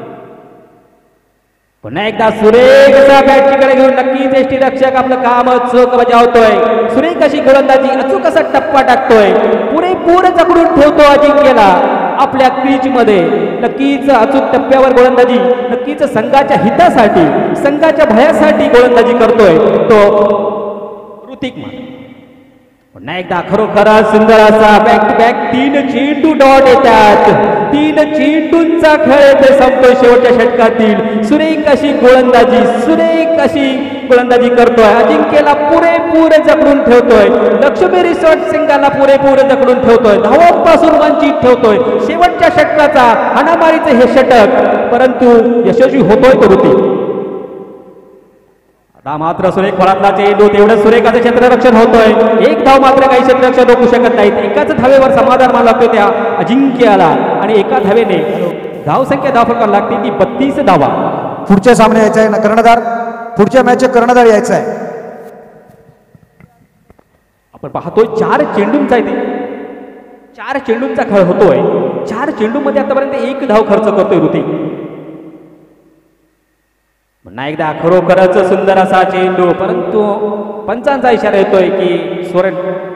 Speaker 3: पुन्हा एकदा सुरेख असा बॅटचीकडे घेऊन नक्कीच यष्टीरक्षक आपलं काम चोख बजावतोय. सुरेख अशी गोलंदाजी अचूक असा टप्पा टाकतोय. पुरेपूर जकडून ठेवतो अजिंक्यला आपल्या क्रीज मध्ये. नक्कीच अचूक टप्प्यावर गोलंदाजी नक्कीच संघाच्या हितासाठी संघाच्या भयासाठी गोलंदाजी करतोय तो ऋतिक म्हात्रे. पुन्हा एकदा खरोखरच सुंदर असा बॅक टू बॅक तीन चेंडू डॉट येतात. तीन चेंडूंचा खेळ येथे संपतो शेवटच्या षटकातील. सुरेख अशी गोलंदाजी सुरेख अशी गोलंदाजी करतोय. अजिंक्यला पुरेपूर जकडून ठेवतोय. लक्ष्मी रिसॉर्ट सिंगाला पुरेपूर जकडून ठेवतोय. धावांपासून वंचित ठेवतोय. शेवटच्या षटकाचा हाणामारीचे हे षटक, परंतु यशस्वी होतोय करुती. आता मात्र सुरेख फळातला चेंडू तेवढं सुरेख असं क्षेत्ररक्षण होतोय. एक धाव मात्र काही क्षेत्ररक्षण रोखू शकत नाहीत. एकाच धावेवर समाधान मानला लागतो त्या अजिंक्याला आणि एका धावेने धावसंख्या धाव फरक लागते ती बत्तीस धावा.
Speaker 1: पुढच्या सामने यायचं आहे ना कर्णधार, पुढच्या मॅचचे कर्णधार यायचं आहे.
Speaker 3: आपण पाहतोय चार चेंडूंचा इथे चार चेंडूंचा खेळ होतोय. चार चेंडूमध्ये आतापर्यंत एक धाव खर्च करतोय ऋतिक. पुन्हा एकदा खरोखरच सुंदर असा चेंडू, परंतु पंचांचा इशारा येतोय की सोरण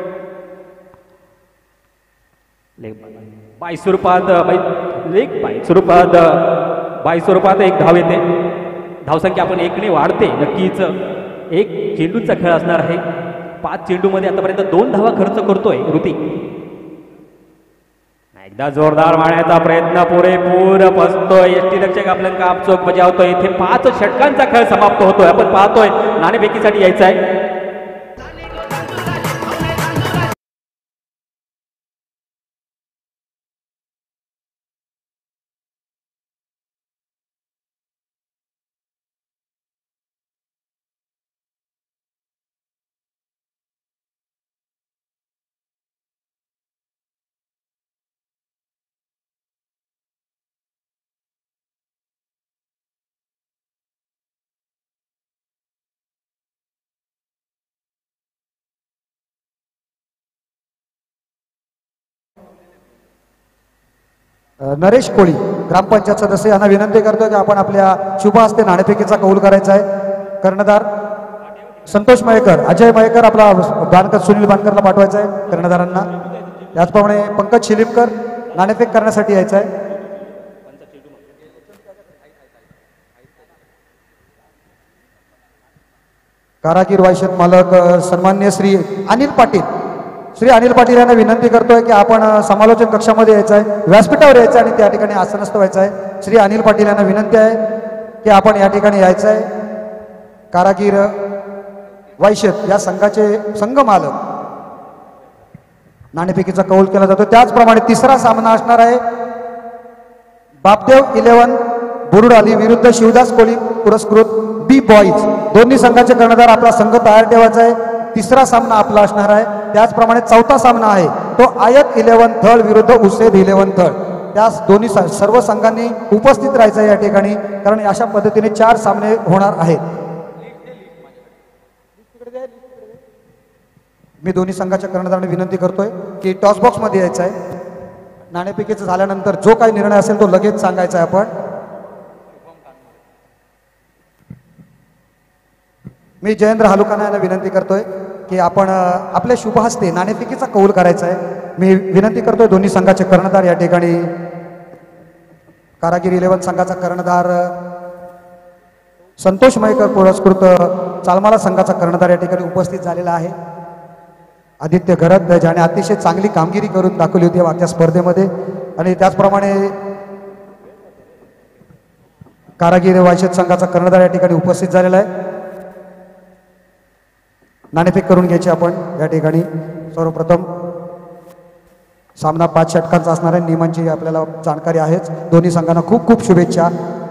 Speaker 3: बाय स्वरूपात लेग बाय स्वरूपात बाय स्वरूपात एक धाव येते. धावसंख्या आपण एकने वाढते. नक्कीच एक चेंडूचा खेळ असणार आहे. पाच चेंडूमध्ये आतापर्यंत दोन धावा खर्च करतोय ऋतिक. एकदा जोरदार मारण्याचा प्रयत्न पुरेपूर बसतोय. यष्टीरक्षक आपलं काम चोख बजावतोय. इथे पाच षटकांचा खेळ समाप्त होतोय. आपण पाहतोय नाणेफेकीसाठी यायचं आहे.
Speaker 1: नरेश कोळी ग्रामपंचायत सदस्य यांना विनंती करतो की आपण आपल्या शुभ हस्ते नाणेफेकीचा कौल करायचा आहे. कर्णधार संतोष मयेकर, अजय मयेकर आपला बानकर सुनील बानकरला पाठवायचा आहे कर्णधारांना. त्याचप्रमाणे पंकज शिलीमकर नाणेफेक करण्यासाठी यायचं आहे. कारागीर वायशत मालक सन्मान्य श्री अनिल पाटील श्री अनिल पाटील यांना विनंती करतोय की आपण समालोचन कक्षामध्ये यायचं आहे, व्यासपीठावर यायचं आहे आणि त्या ठिकाणी आसनस्थ व्हायचं आहे. श्री अनिल पाटील यांना विनंती आहे की आपण या ठिकाणी यायचं आहे. कारागीर वायशत या संघाचे संघ मालक नाणेफेकीचा कौल केला जातो. त्याचप्रमाणे तिसरा सामना असणार आहे बापदेव इलेव्हन बुरुड अली विरुद्ध शिवदास कोळी पुरस्कृत बी बॉईज. दोन्ही संघाचे कर्णधार आपला संघ तयार ठेवायचा आहे. तिसरा सामना आपला असणार आहे. त्याचप्रमाणे चौथा सामना आहे तो आयत इलेव्हन थळ विरुद्ध उसेद इलेव्हन थळ. त्या दोन्ही सर्व संघांनी उपस्थित राहायचं आहे या ठिकाणी, कारण अशा पद्धतीने चार सामने होणार आहेत. मी दोन्ही संघाच्या कर्णधारांना विनंती करतोय की टॉस बॉक्स मध्ये यायचं आहे. नाणेफेकीचं झाल्यानंतर जो काही निर्णय असेल तो लगेच सांगायचा आहे आपण. मी जयेंद्र हालुकाना यांना विनंती करतोय की आपण आपल्या शुभ हस्ते नाणेफेकीचा कौल करायचा आहे. मी विनंती करतोय दोन्ही संघाचे कर्णधार या ठिकाणी. कारागीर इलेव्हन संघाचा कर्णधार संतोष मयेकर पुरस्कृत चालमाला संघाचा कर्णधार या ठिकाणी उपस्थित झालेला आहे. आदित्य घरत ज्याने अतिशय चांगली कामगिरी करून दाखवली होती मागच्या स्पर्धेमध्ये. आणि त्याचप्रमाणे कारागीर वायशत संघाचा कर्णधार या ठिकाणी उपस्थित झालेला आहे. नाणेफेक करून घ्यायची आपण या ठिकाणी. सर्वप्रथम सामना पाच षटकांचा असणार आहे. नियमांची आपल्याला जाणकारी आहेच. दोन्ही संघांना खूप खूप शुभेच्छा.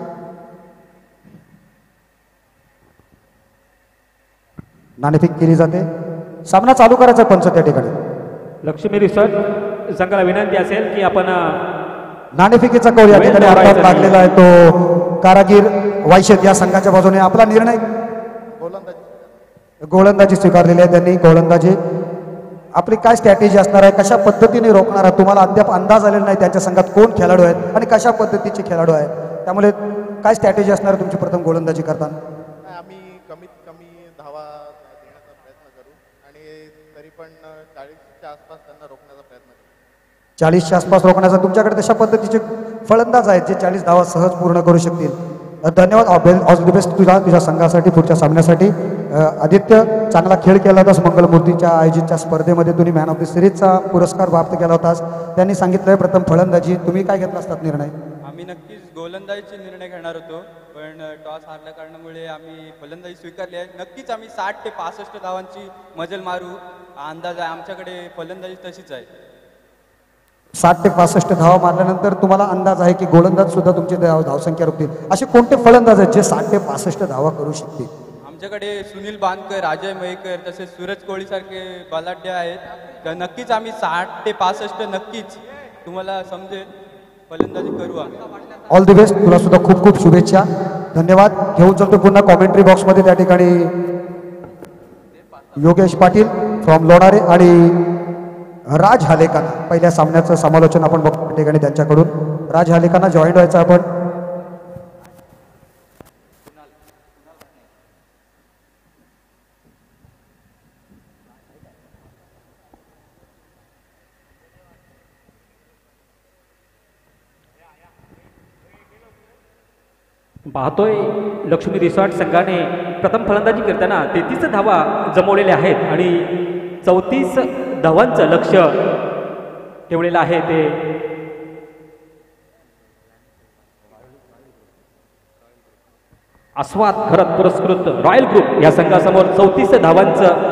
Speaker 1: नाणेफेक केली जाते. सामना चालू करायचा आहे पंच त्या ठिकाणी.
Speaker 3: लक्ष्मी रिसॉर्ट संघाला विनंती असेल की आपण
Speaker 1: नाणेफेकीचा कौल या ठिकाणी हातात लागलेला आहे तो कारागीर वायशत या संघाच्या बाजूने. आपला निर्णय गोलंदाजी स्वीकारलेली आहे त्यांनी. गोलंदाजी आपली काय स्ट्रॅटेजी असणार आहे, कशा पद्धतीने रोखणार आहे, तुम्हाला अद्याप अंदाज आलेला नाही त्यांच्या संघात कोण खेळाडू आहेत आणि कशा पद्धतीचे खेळाडू आहेत. त्यामुळे काय स्ट्रॅटेजी असणार आहे तुमची प्रथम गोलंदाजी करताना?
Speaker 5: आम्ही कमीत कमी धावा देण्याचा प्रयत्न करू आणि तरी पण चाळीसच्या आसपास त्यांना रोखण्याचा प्रयत्न करू.
Speaker 1: चाळीसच्या आसपास रोखण्याचा तुमच्याकडे तशा पद्धतीचे फलंदाज आहेत जे चाळीस धावा सहज पूर्ण करू शकतील. धन्यवाद. ऑल द बेस्ट तुझ्या तुझ्या संघासाठी पुढच्या सामन्यासाठी. अ, आदित्य चांगला खेळ केला होतास मंगलमूर्तीच्या आयोजितच्या स्पर्धेमध्ये तुम्ही मॅन ऑफ द सिरीजचा पुरस्कार प्राप्त केला होतास. त्यांनी सांगितलंय प्रथम फलंदाजी, तुम्ही काय घेतला असतात निर्णय?
Speaker 6: आम्ही नक्कीच गोलंदाजीचे निर्णय घेणार होतो, पण टॉस हारल्या कारणामुळे आम्ही फलंदाजी स्वीकारली आहे. नक्कीच आम्ही साठ ते पासष्ट धावांची मजल मारू हा अंदाज आहे. आमच्याकडे फलंदाजी तशीच आहे.
Speaker 1: साठ ते पासष्ट धावा मारल्यानंतर तुम्हाला अंदाज आहे की गोलंदाज सुद्धा तुमची धाव धावसंख्या रोखतील. असे कोणते फलंदाज आहेत जे साठ ते पासष्ट धावा करू शकतील?
Speaker 6: आमच्याकडे सुनील बांदकर, अजय मयेकर तसेच सूरज कोहलीसारखे बलाढ्य आहेत. तर नक्कीच आम्ही साठ ते पासष्ट नक्कीच तुम्हाला समजेल फलंदाजी करू आम्ही.
Speaker 1: All the best. तुला सुद्धा खूप खूप शुभेच्छा. धन्यवाद. घेऊन चलतो पुन्हा कॉमेंट्री बॉक्समध्ये त्या ठिकाणी योगेश पाटील फ्रॉम लोणारे आणि राज हालेकाना. पहिल्या सामन्याचं समालोचन आपण बघतो त्या ठिकाणी त्यांच्याकडून. राज हालेकाना जॉईन व्हायचं आपण.
Speaker 3: पाहतोय लक्ष्मी रिसॉर्ट संघाने प्रथम फलंदाजी करताना तेहतीस धावा जमवलेल्या आहेत आणि चौतीस धावांचं लक्ष ठेवलेलं आहे. ते आस्वाद खरत पुरस्कृत रॉयल ग्रुप या संघासमोर चौतीस धावांचं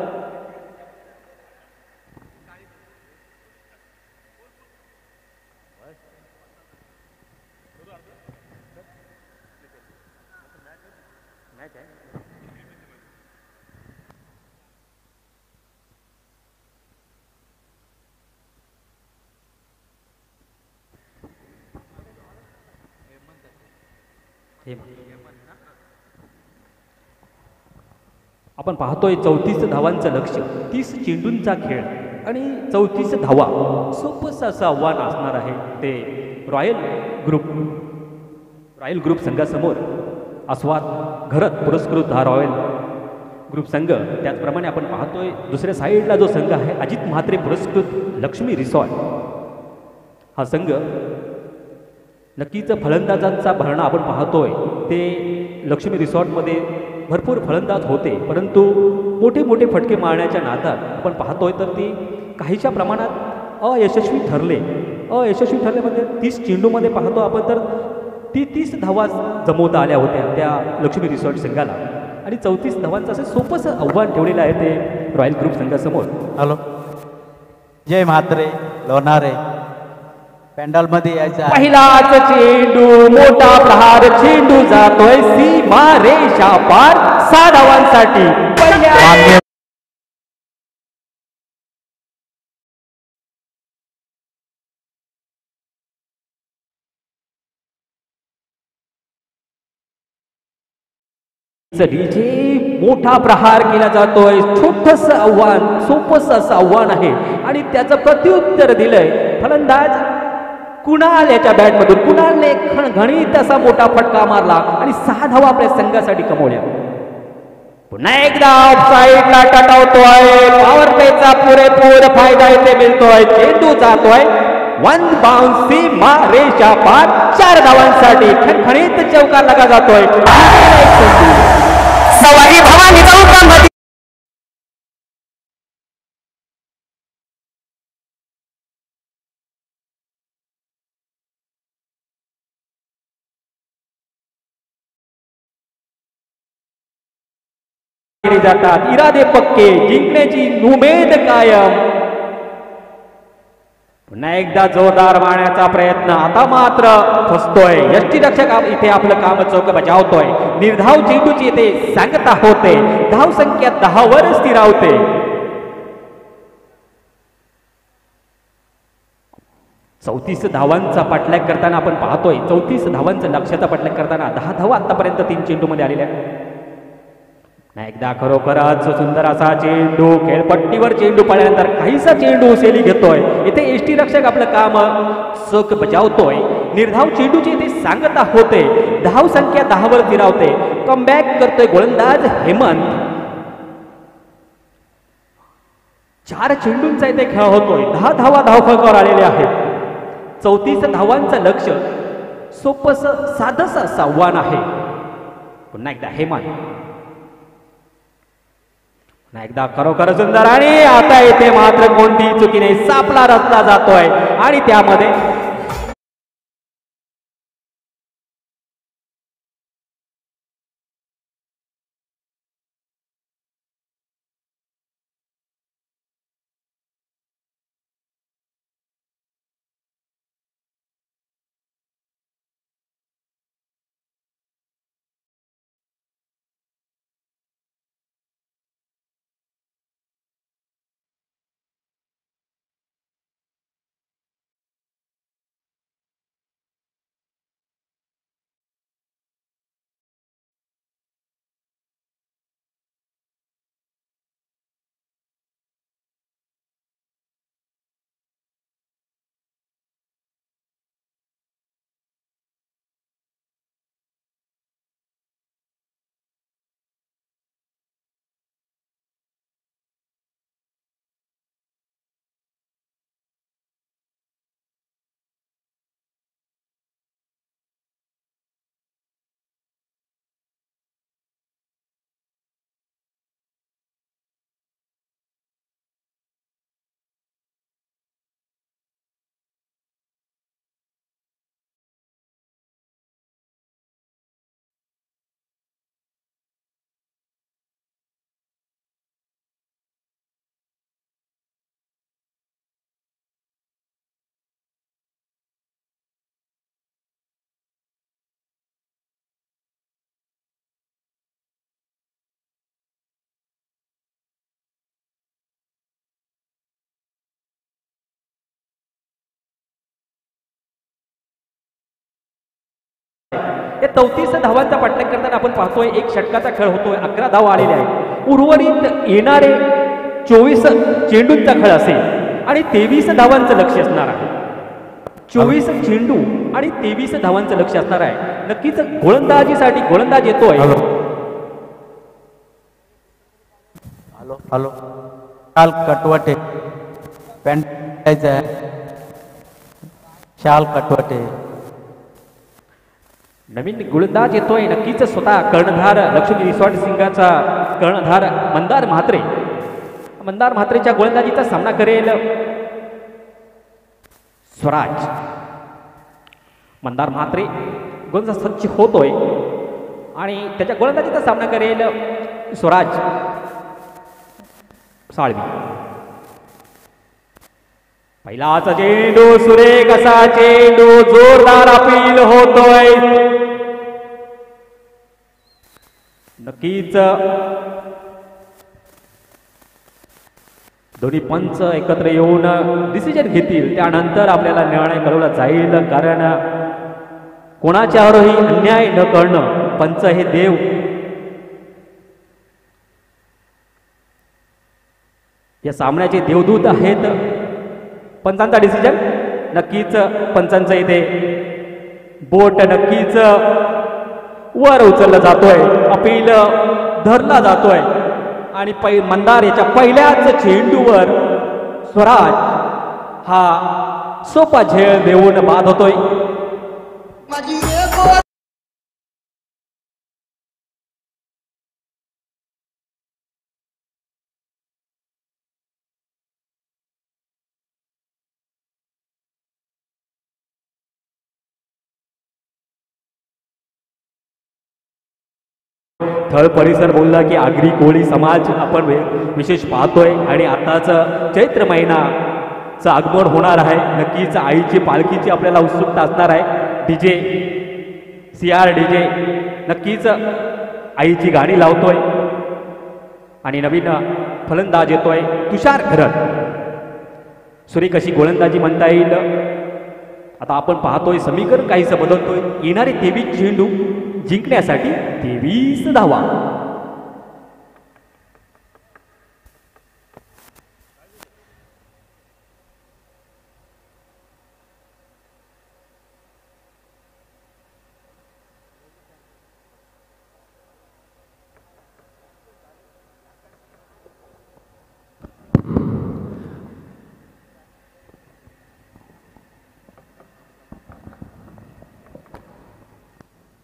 Speaker 3: आपण पाहतोय चौतीस धावांचं लक्ष, तीस चेंडूंचा खेळ आणि चौतीस धावा. सोपंसं असं आव्हान असणार आहे ते रॉयल ग्रुप रॉयल ग्रुप संघासमोर. आस्वाद घरत पुरस्कृत हा रॉयल ग्रुप संघ. त्याचप्रमाणे आपण पाहतोय दुसऱ्या साईडला जो संघ आहे अजित म्हात्रे पुरस्कृत लक्ष्मी रिसॉर्ट हा संघ. नक्कीच फलंदाजांचा भरणा आपण पाहतोय ते लक्ष्मी रिसॉर्टमध्ये भरपूर फलंदाज होते, परंतु मोठे मोठे फटके मारण्याच्या नादात आपण पाहतोय तर ती काहीशा प्रमाणात अयशस्वी ठरले. अयशस्वी ठरले म्हणजे तीस चेंडूमध्ये पाहतो आपण तर ती तीस धावा जमवता आल्या होत्या त्या लक्ष्मी रिसॉर्ट संघाला आणि चौतीस धावांचं असं सोपंसं आव्हान ठेवलेलं आहे ते रॉयल ग्रुप संघासमोर.
Speaker 4: हॅलो, जय म्हात्रे लोणारे. पॅन्डॉलमध्ये यायचं.
Speaker 3: पहिलाच चेंडू मोठा प्रहार, चेंडू जातोय सीमा रेषा पार सहा धावांसाठी. पहिल्या डीजे मोठा प्रहार केला जातोय. छोटस आव्हान, सोपस असं आव्हान आहे आणि त्याचं प्रत्युत्तर दिलंय फलंदाज कुणाल याच्या बॅटमधून. कुणालने खणखणीत असा मोठा फटका मारला आणि सहा धावा आपल्या संघासाठी कमवल्या. पुन्हा एकदा ऑफ साईडला टटावतोय. पॉवर प्लेचा पुरेपूर फायदा इथे मिळतोय. चेंडू जातोय वन बाउन्स सीमा रेषा पार चार धावांसाठी. खणखणीत चौकार लगा जातोय. सवारी भवानी चौका जातात. इरादे पक्के, जिंकण्याची उमेद कायम. पुन्हा एकदा जोरदार मारण्याचा प्रयत्न. आता मात्र फसतोय. यष्टीरक्षक इथे आपलं काम चौक बजावतोय. निर्धाव चेंडूची इथे सांगता होते. धाव संख्या दहावर स्थिरावते. चौतीस धावांचा पाठलाग करताना आपण पाहतोय. चौतीस धावांचं लक्ष्याचा पाठलाग करताना दहा धावा आतापर्यंत तीन चेंडू मध्ये आलेल्या. एकदा खरोखरच सुंदर असा चेंडू. खेळपट्टीवर चेंडू पडल्यानंतर काहीसा चेंडू सेली घेतोय. इथे एष्टी रक्षक आपलं काम चोख बजावतोय. निर्धाव चेंडूची इथे सांगता होते. धाव संख्या दहावर फिरावते. कमबॅक करतोय गोलंदाज हेमंत. चार चेंडूंचा इथे खेळ होतोय. दहा धावा धावफलकावर आलेल्या आहेत. चौतीस धावांचं लक्ष सोपस साधस असं आव्हान आहे. पुन्हा एकदा हेमंत. पुन्हा एकदा खरोखर सुंदर आणि आता येथे मात्र कोणतीही चुकी नाही, सापला रचला जातोय आणि त्यामध्ये या चौतीस धावांचा पाठलाग करताना आपण पाहतोय एक षटकाचा खेळ होतोय, अकरा धावा आलेले आहेत. उर्वरित येणारे चोवीस चेंडूंचा खेळ असेल आणि तेवीस धावांचं लक्ष असणार आहे. चोवीस चेंडू आणि तेवीस धावांचं लक्ष असणार आहे. नक्कीच गोलंदाजीसाठी गोलंदाज येतोय.
Speaker 4: हॅलो हॅलो शाल कटवटे पॅन्ट शाल कटवटे
Speaker 3: नवीन गोलंदाज येतोय. नक्कीच स्वतः कर्णधार लक्ष्मी रिसॉर्ट सिंगाचा कर्णधार मंदार म्हात्रे मंदार म्हात्रेच्या गोलंदाजीचा सामना करेल स्वराज. मंदार म्हात्रे गोलंदाज स्वच्छ होतोय आणि त्याच्या गोलंदाजीचा सामना करेल स्वराज साळवी. पहिलाच चेंडू सुरेख असा चेंडू, जोरदार अपील होतोय. नक्कीच दोन्ही पंच एकत्र येऊन डिसिजन घेतील, त्यानंतर आपल्याला निर्णय कळवला जाईल. कारण कोणाच्यावरही अन्याय न करणं, पंच हे देव. या सामन्याचे देवदूत आहेत. पंचांचा डिसिजन नक्कीच पंचांचं इथे बोट नक्कीच वर उचलला जातोय, अपील धरला जातोय आणि पै मंदार याच्या पहिल्याच चेंडूवर स्वराज हा सोपा झेल देऊन बाद होतोय. थळ परिसर बोलला की आगरी कोळी समाज आपण विशेष पाहतोय आणि आताच चैत्र महिनाचं आगमन होणार आहे. नक्कीच आईची पालखीची आपल्याला उत्सुकता असणार आहे. डीजे सी आर डीजे नक्कीच आईची गाणी लावतोय आणि नवीन फलंदाज येतोय तुषार घरत. सुरेख अशी गोलंदाजी म्हणता येईल. आता आपण पाहतोय समीकरण काहीसं बदलतोय. येणारे तेवीस चेंडू जिंकण्यासाठी तेवीस धावा.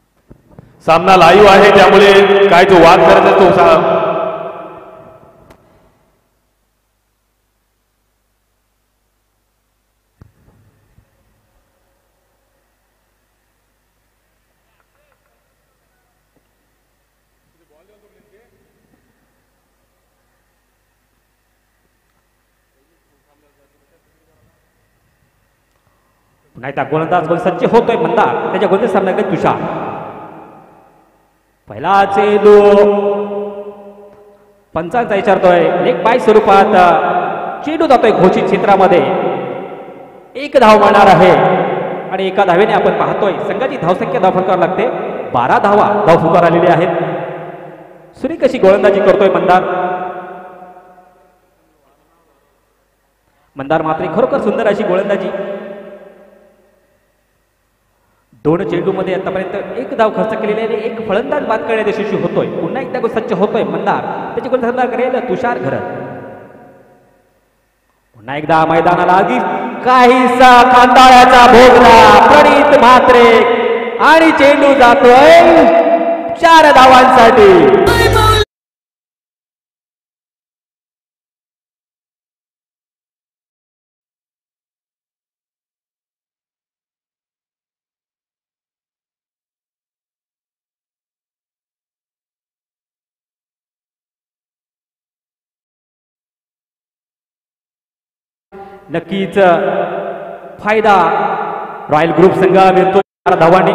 Speaker 7: सामना लाईव्ह आहे त्यामुळे काय जो वाद करायचा तो
Speaker 3: पुन्हा एकदा गोलंदाज गोल सज्ज होतोय मंदार, त्याच्या गोलंदाज सामना तुषार. पहिला चेंडू पंचांचा विचारतोय, लेग बाय स्वरूपात चेंडू जातोय घोषित क्षेत्रामध्ये. एक धाव मिळणार आहे आणि एका धावेने आपण पाहतोय संघाची धावसंख्या धावफलकावर लागते. बारा धावा धावफलकावर आलेल्या आहेत. सुरेख अशी गोलंदाजी करतोय मंदार. मंदार मात्र खरोखर सुंदर अशी गोलंदाजी. दोन चेंडू मध्ये आतापर्यंत एक धाव खर्च केलेली आहे, एक फलंदाज बाद करण्यात यशस्वी होतोय. पुन्हा एकदा सज्ज होतोय मंदार, त्याची गोलंदाज करेल तुषार घरत. पुन्हा एकदा मैदानाला आधी काहीसा खांदाळ्याचा भोगला प्रणित म्हात्रे आणि चेंडू जातोय चार धावांसाठी. नक्कीच फायदा रॉयल ग्रुप संघाला मिळतो चार धावांनी.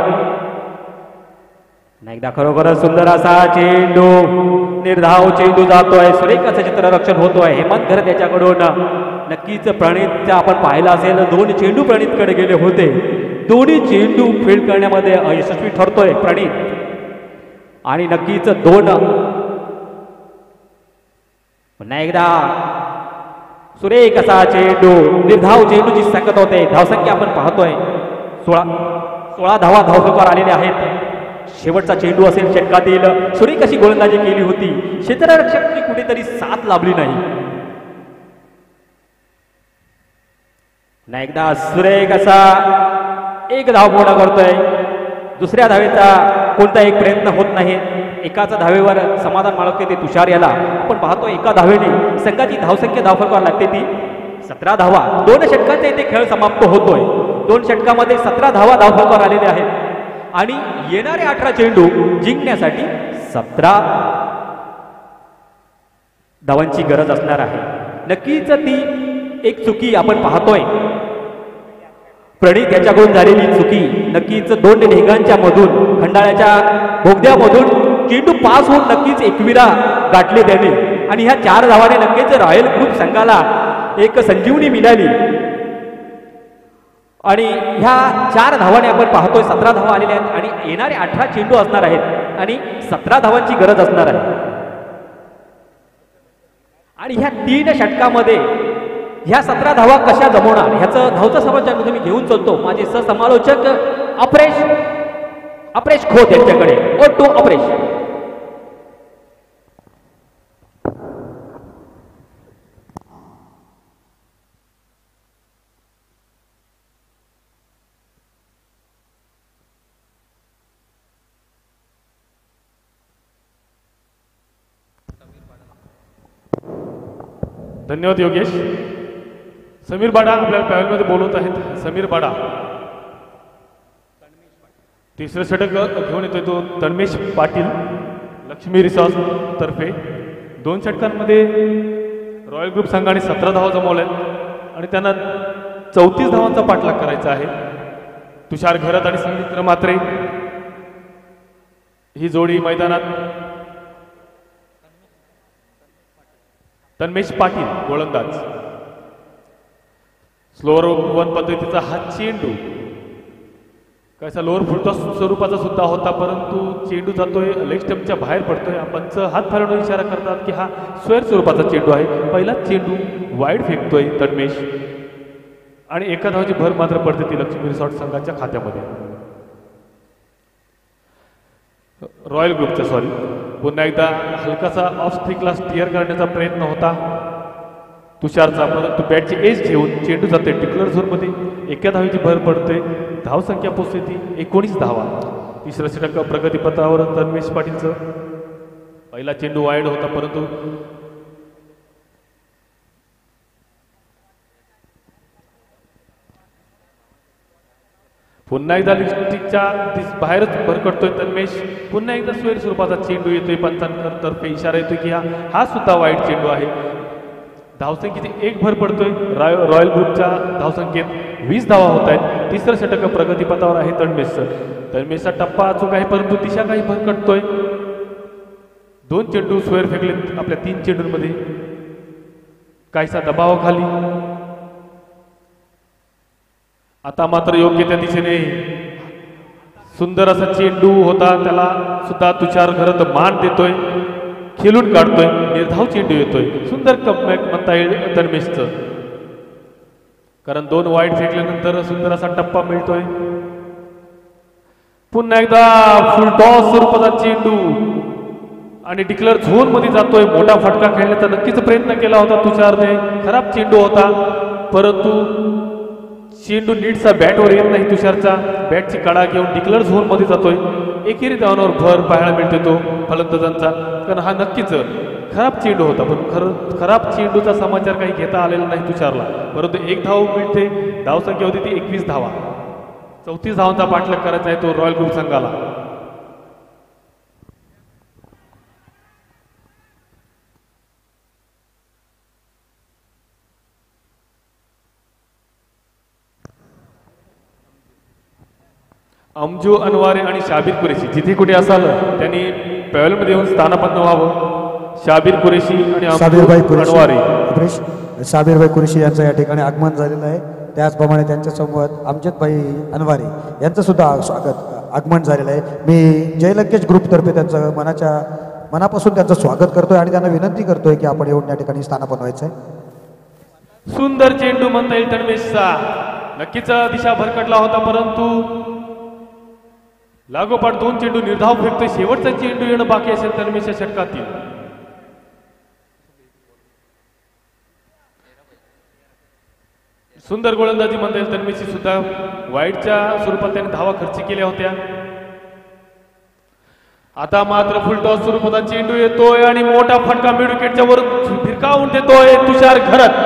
Speaker 3: एकदा खरोखरच सुंदर असा चेंडू, निर्धाव चेंडू जातोय, सुरेख असं चित्ररक्षण होतोय हेमंत घरत याच्याकडून. नक्कीच प्रणित आपण पाहिलं असेल, दोन चेंडू प्रणितकडे गेले होते, दोन्ही चेंडू फील्ड करण्यामध्ये अयशस्वी ठरतोय प्रणित. आणि नक्कीच दोन पुन्हा एकदा सुरेख असा चेंडू, निर्धाव चेंडूची संगत होते. धावसंख्या आपण पाहतोय सोळा सोळा धावा धावफलकावर आलेल्या आहेत. शेवटचा चेंडू असेल षटकातील. सुरेख अशी गोलंदाजी केली होती, क्षेत्ररक्षकाची कुठेतरी साथ लाभली नाही. ना एकदा सुरेख असा एक धाव पूर्ण करतोय. दुसऱ्या धावेचा कोणता एक प्रयत्न होत नाही. एकाच धावेवर समाधान माळगते ते तुषार याला. आपण पाहतो एका धावेने संघाची धावसंख्या धावफलकावर लागते ती सतरा धावा. दोन षटकांचा इथे खेळ समाप्त होतोय. दोन षटकामध्ये सतरा धावा धावफलकावर आलेल्या आहेत आणि येणारे अठरा चेंडू जिंकण्यासाठी सतरा धावांची गरज असणार आहे. नक्कीच ती एक चुकी आपण पाहतोय, प्रणित याच्याकडून झालेली चुकी. नक्कीच दोन ढेगांच्या मधून, खंडाळ्याच्या बोगद्यामधून चेंडू पास होऊन नक्कीच एकविरा गाठले त्याने आणि ह्या चार धावाने नक्कीच रॉयल ग्रुप संघाला एक संजीवनी मिळाली. आणि ह्या चार धावाने आपण पाहतोय सतरा धावा आलेल्या आहेत आणि येणारे अठरा चेंडू असणार आहेत आणि सतरा धावांची गरज असणार आहे. आणि ह्या तीन षटकामध्ये ह्या सतरा धावा कशा जमवणार ह्याचं धावचं समाचार मी घेऊन चलतो माझे सहसमालोचक अप्रेश अप्रेश खोत यांच्याकडे. ओ टू अप्रेश.
Speaker 7: धन्यवाद योगेश. समीर बाडा आपल्याला पॅनलमध्ये बोलवत आहेत. समीर बाडा तिसरं षटक घेऊन येतोय तो तन्मेश पाटील लक्ष्मी रिसॉर्ट तर्फे. दोन षटकांमध्ये रॉयल ग्रुप संघाने सतरा धावा जमवल्यात आणि त्यांना चौतीस धावांचा पाठलाग करायचा आहे. तुषार घरत आणि संगीत मात्रे ही जोडी मैदानात. तन्मेश पाटील गोलंदाज. स्लोअर वन पद्धतीचा हा चेंडू कसा लोअर फुलटॉस स्वरूपाचा सुद्धा होता, परंतु चेंडू जातोय लेग स्टंपच्या बाहेर पडतोय. पंच हात हलवून इशारा करतात की हा स्क्वेअर स्वरूपाचा चेंडू आहे. पहिला चेंडू वाईड फेकतोय तन्मेश आणि एका धावाची भर मात्र पडते ती लक्ष्मी रिसॉर्ट संघाच्या खात्यामध्ये. रॉयल ग्रुपच्या सॉरी पुन्हा एकदा हलकासा ऑफ स्ट्रिकला स्टिअर करण्याचा प्रयत्न होता तुषारचा, परंतु बॅटची एज घेऊन चेंडू जाते टिकलर झोनमध्ये. एका धावेची भर पडते. धावसंख्या पोचते ती एकोणीस धावा. तिसरं षटक प्रगतीपथावर तन्मेश पाटीलचं. पहिला चेंडू वाईड होता, परंतु पुन्हा एकदा लिपस्टिकच्या बाहेरच भरकटतोय तन्मेश. पुन्हा एकदा स्क्वेअर स्वरूपाचा चेंडू येतोय. पंचांतर्फे इशारा येतोय की हा हा सुद्धा वाईट चेंडू आहे. धावसंख्येची एक भर पडतोय. रॉयल ग्रुपच्या धावसंख्येत वीस धावा होत आहेत. तिसरं षटक प्रगतीपथावर आहे तन्मेषचं. तन्मेषचा टप्पा अचूक आहे परंतु दिशा काही भरकटतोय. दोन चेंडू स्क्वेअर फेकलेत आपल्या तीन चेंडूंमध्ये, काहीसा दबावाखाली. आता मात्र योग्य त्या दिशेने सुंदर असा चेंडू होता, त्याला सुद्धा तुषार घरत मान देतोय, खेळून काढतोय, निर्धाव चेंडू येतोय. सुंदर कमबॅक म्हणता येईल तन्मेषचं, कारण दोन वाईट फेकल्यानंतर सुंदर असा टप्पा मिळतोय. पुन्हा एकदा फुल टॉस स्वरूपाचा चेंडू आणि डिक्लेअर झोन मध्ये जातोय. मोठा फटका खेळण्याचा नक्कीच प्रयत्न केला होता तुषारने, खराब चेंडू होता परंतु चेंडू नीटचा बॅटवर येत नाही. तुषारचा बॅटची कडा घेऊन डिक्लेअर झोन मध्ये जातोय. एकेरी धावांवर भर पाहायला मिळतो तो फलंदाजांचा, कारण हा नक्कीच खराब चेंडू होता. पण खरं खराब चेंडूचा समाचार काही घेता आलेला नाही तुषारला, परंतु एक धाव मिळते. धावसंख्या होती ती एकवीस धावा. चौतीस धावांचा पाठलाग करायचा आहे तो रॉयल ग्रुप संघाला. अंजू अनवारे आणि शाबीर कुरेशी जिथे कुठे असाल त्यांनी पॅव्हलमध्ये येऊन स्थानापन्न व्हावं. शाबीर कुरेशी आणि
Speaker 1: साबीरभाई
Speaker 7: अंजू
Speaker 1: कुरेशी
Speaker 7: अनवारे.
Speaker 1: अभिरेश साबीरभाई कुरेशी यांचं या ठिकाणी आगमन झालेलं आहे. त्याचप्रमाणे त्यांच्यासोबत अमजदभाई अनवारी यांचं सुद्धा स्वागत आगमन झालेलं आहे. मी जय लंकेश ग्रुपतर्फे त्यांचं मनाच्या मनापासून त्यांचं स्वागत करतोय आणि त्यांना विनंती करतोय की आपण येऊन या ठिकाणी स्थानापन्न व्हायचं आहे.
Speaker 7: सुंदर चेंडू म्हणता येईल तन्मेषचा, नक्कीच दिशा भरकटला होता परंतु लागोपाठ दोन चेंडू निर्धाव फेकतोय. शेवटचा चेंडू येणं बाकी असेल तन्मेषच्या षटकातील. सुंदर गोलंदाजी म्हणता येईल तन्मेषची सुद्धा. वाईटच्या स्वरूपात त्याने धावा खर्च केल्या होत्या. आता मात्र फुलटॉस स्वरूपाचा चेंडू येतोय आणि मोठा फटका मिड विकेटच्या वर भिरकावून देतोय तुषार घरत.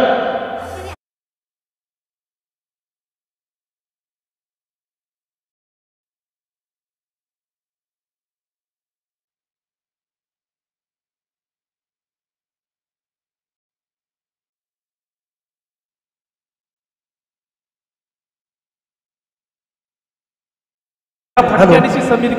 Speaker 7: फटक्यानिशी समीर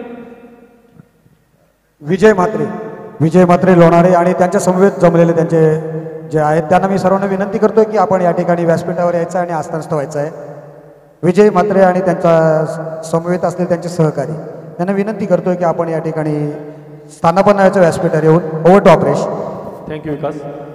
Speaker 1: विजय म्हात्रे विजय म्हात्रे लोणारे आणि त्यांच्या समवेत जमलेले त्यांचे जे आहेत त्यांना मी सर्वांना विनंती करतोय की आपण या ठिकाणी व्यासपीठावर यायचं आणि आस्थानस्थ व्हायचं आहे. विजय म्हात्रे आणि त्यांचा समवेत असलेले त्यांचे सहकारी त्यांना विनंती करतोय की आपण या ठिकाणी स्थानापन्न व्हायचं व्यासपीठावर येऊन. Over to Apresh.
Speaker 7: Thank you Vikas.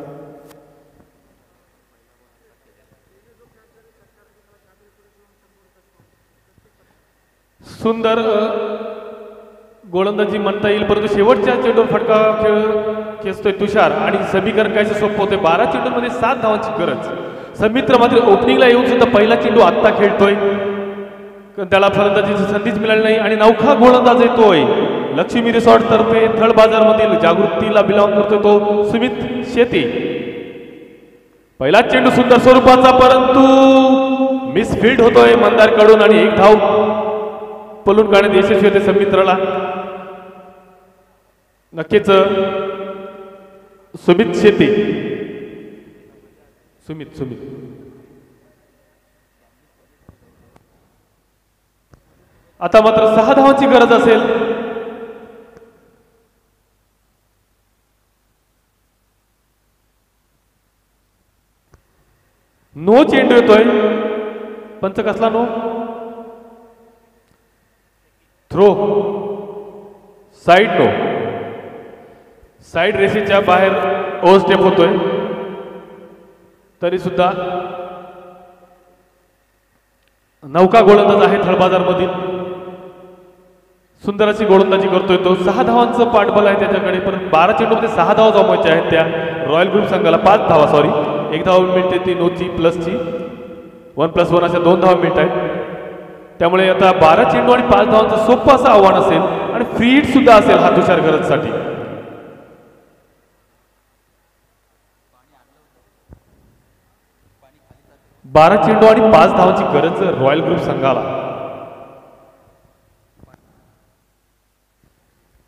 Speaker 7: सुंदर गोलंदाजी म्हणता येईल परंतु शेवटच्या चेंडूवर फटका खेळ खेचतोय तुषार आणि समीकरण कायचं सोपं होतंय. बारा चेंडूंमध्ये सात धावांची गरज. समित्र मात्र ओपनिंगला येऊन सुद्धा पहिला चेंडू आत्ता खेळतोय, त्याला फलंदाजीची संधीच मिळाली नाही आणि नौखा गोलंदाज येतोय. लक्ष्मी रिसॉर्ट तर्फे थळ बाजार मधील जागृतीला बिलॉंग करतोय तो सुमित शेती. पहिला चेंडू सुंदर स्वरूपाचा परंतु मिसफील्ड होतोय मंदार कडून आणि एक धाव पलून काढण्यात यशस्वी होते समित्राला. नक्कीच सुमित शेती सुमित सुमित आता मात्र सहा धावांची गरज असेल. नो चेंडू येतोय. पंच कसला no? Throw side no. Side रेषेच्या बाहेर ओव्हर स्टेप होतोय तरी सुद्धा नौका गोलंदाज आहे थळबाजार मधील. सुंदर अशी गोलंदाजी करतोय तो. सहा धावांचं पाठबळ आहे त्याच्याकडे, पण बारा चेंडूमध्ये सहा धावा जमवायच्या आहेत त्या रॉयल ग्रुप संघाला. पाच धावा सॉरी एक धावा मिळते ती नोची प्लसची. वन प्लस वन अशा दोन धावा मिळत आहेत. त्यामुळे आता बारा चेंडू आणि पाच धावांचं सोपं असं आव्हान असेल आणि फ्री हिट सुद्धा असेल हा तुषार गरजसाठी. बारा चेंडू आणि पाच धावांची गरज रॉयल ग्रुप संघाला.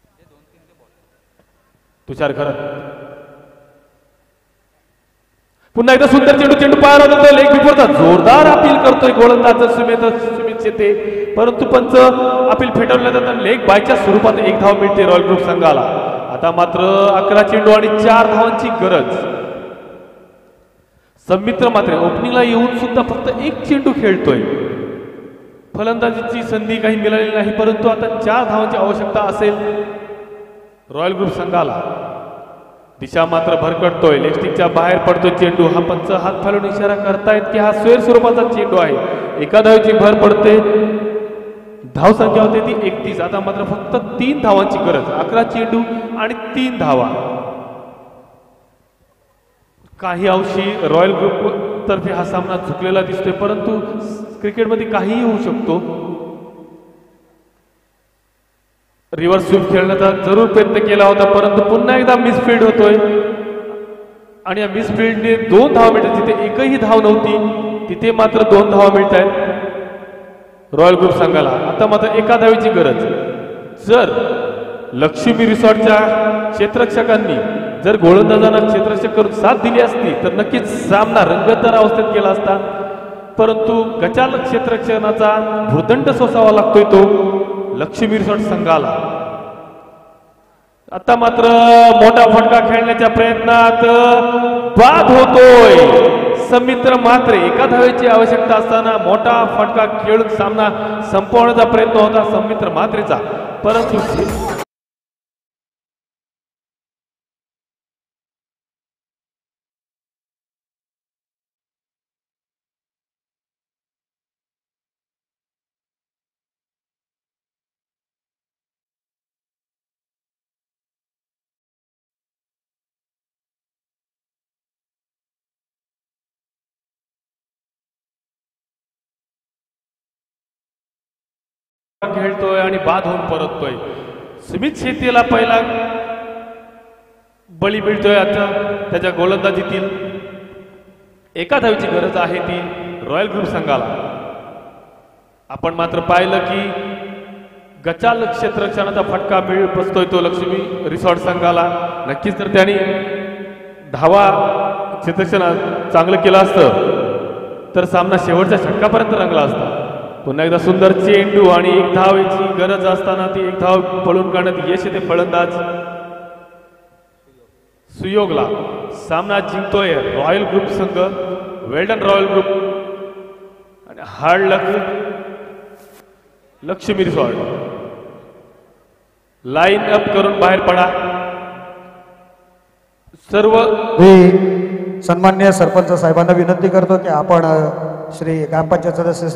Speaker 7: तुषार घरत पुन्हा एकदा सुंदर चेंडू चेंडू पायाला जातोय लेग बिफोरचा जोरदार अपील करतोय गोलंदाज सुमित सुमित शेते, परंतु पंच अपील फेटाळलं जातं. लेग बायच्या स्वरूपात एक धाव मिळते रॉयल ग्रुप संघाला. आता मात्र अकरा चेंडू आणि चार धावांची गरज. सौमित्र मात्र ओपनिंगला येऊन सुद्धा फक्त एक चेंडू खेळतोय. फलंदाजीची संधी काही मिळालेली नाही, परंतु आता चार धावांची आवश्यकता असेल रॉयल ग्रुप संघाला. दिशा मात्र भरकटतोय, लेगस्टिकच्या बाहेर पडतोय चेंडू. हा पंच हात फालून इशारा करतायत की हा स्वेर स्वरूपाचा चेंडू आहे. एका धावेची भर पडते, धाव संख्या होते ती एकतीस. आता मात्र फक्त तीन धावांची गरज. अकरा चेंडू आणि तीन धावा. काही अंशी रॉयल ग्रुप तर्फे हा सामना झुकलेला दिसतोय, परंतु क्रिकेटमध्ये काहीही होऊ शकतो. रिव्हर्स स्वीप खेळण्याचा जरूर प्रयत्न केला होता, परंतु पुन्हा एकदा मिसफिल्ड होतोय आणि या मिसफिल्डने दोन धावा मिळतात. जिथे एकही धाव नव्हती तिथे मात्र दोन धावा मिळत आहेत रॉयल ग्रुप संघाला. आता मात्र एका धावेची गरज. जर लक्ष्मी रिसॉर्टच्या क्षेत्ररक्षकांनी जर गोलंदाजांना क्षेत्ररक्षक करून साथ दिली असती तर नक्कीच सामना रंगतदार अवस्थेत केला असता, परंतु गचाल क्षेत्ररक्षणाचा भुर्दंड सोसावा लागतोय तो लक्ष्मी रिसॉर्ट संघाला. आता मात्र मोठा फटका खेळण्याच्या प्रयत्नात बाद होतोय. सौमित्र मात्र एका धावेची आवश्यकता असताना मोठा फटका खेळून सामना संपवण्याचा प्रयत्न होता सौमित्र मात्रेचा, परंतु खेळतोय आणि बाद होऊन परततोय. सुमित शेतीला पहिला बळी मिळतोय आता त्याच्या गोलंदाजीतील. एका धावेची गरज आहे ती रॉयल ग्रुप संघाला. आपण मात्र पाहिलं की गचाल क्षेत्ररक्षणाचा फटका मिळ बसतोय तो लक्ष्मी रिसॉर्ट संघाला. नक्कीच तर त्यांनी धावा क्षेत्ररक्षण चांगलं केलं असतं तर सामना शेवटच्या षटकापर्यंत रंगला असता. पुन्हा एकदा सुंदर चेंडू आणि एक धावेची गरज असताना ती एक धाव पळून काढण्यात यश येते फलंदाज सुयोगला. सामना जिंकतोय रॉयल ग्रुप संघ. वेल्डन रॉयल ग्रुप आणि hard luck Lakshmi resort. Line up करून बाहेर पडा सर्व.
Speaker 1: मी सन्माननीय सरपंच साहेबांना विनंती करतो की आपण श्री ग्रामपंचायत सदस्य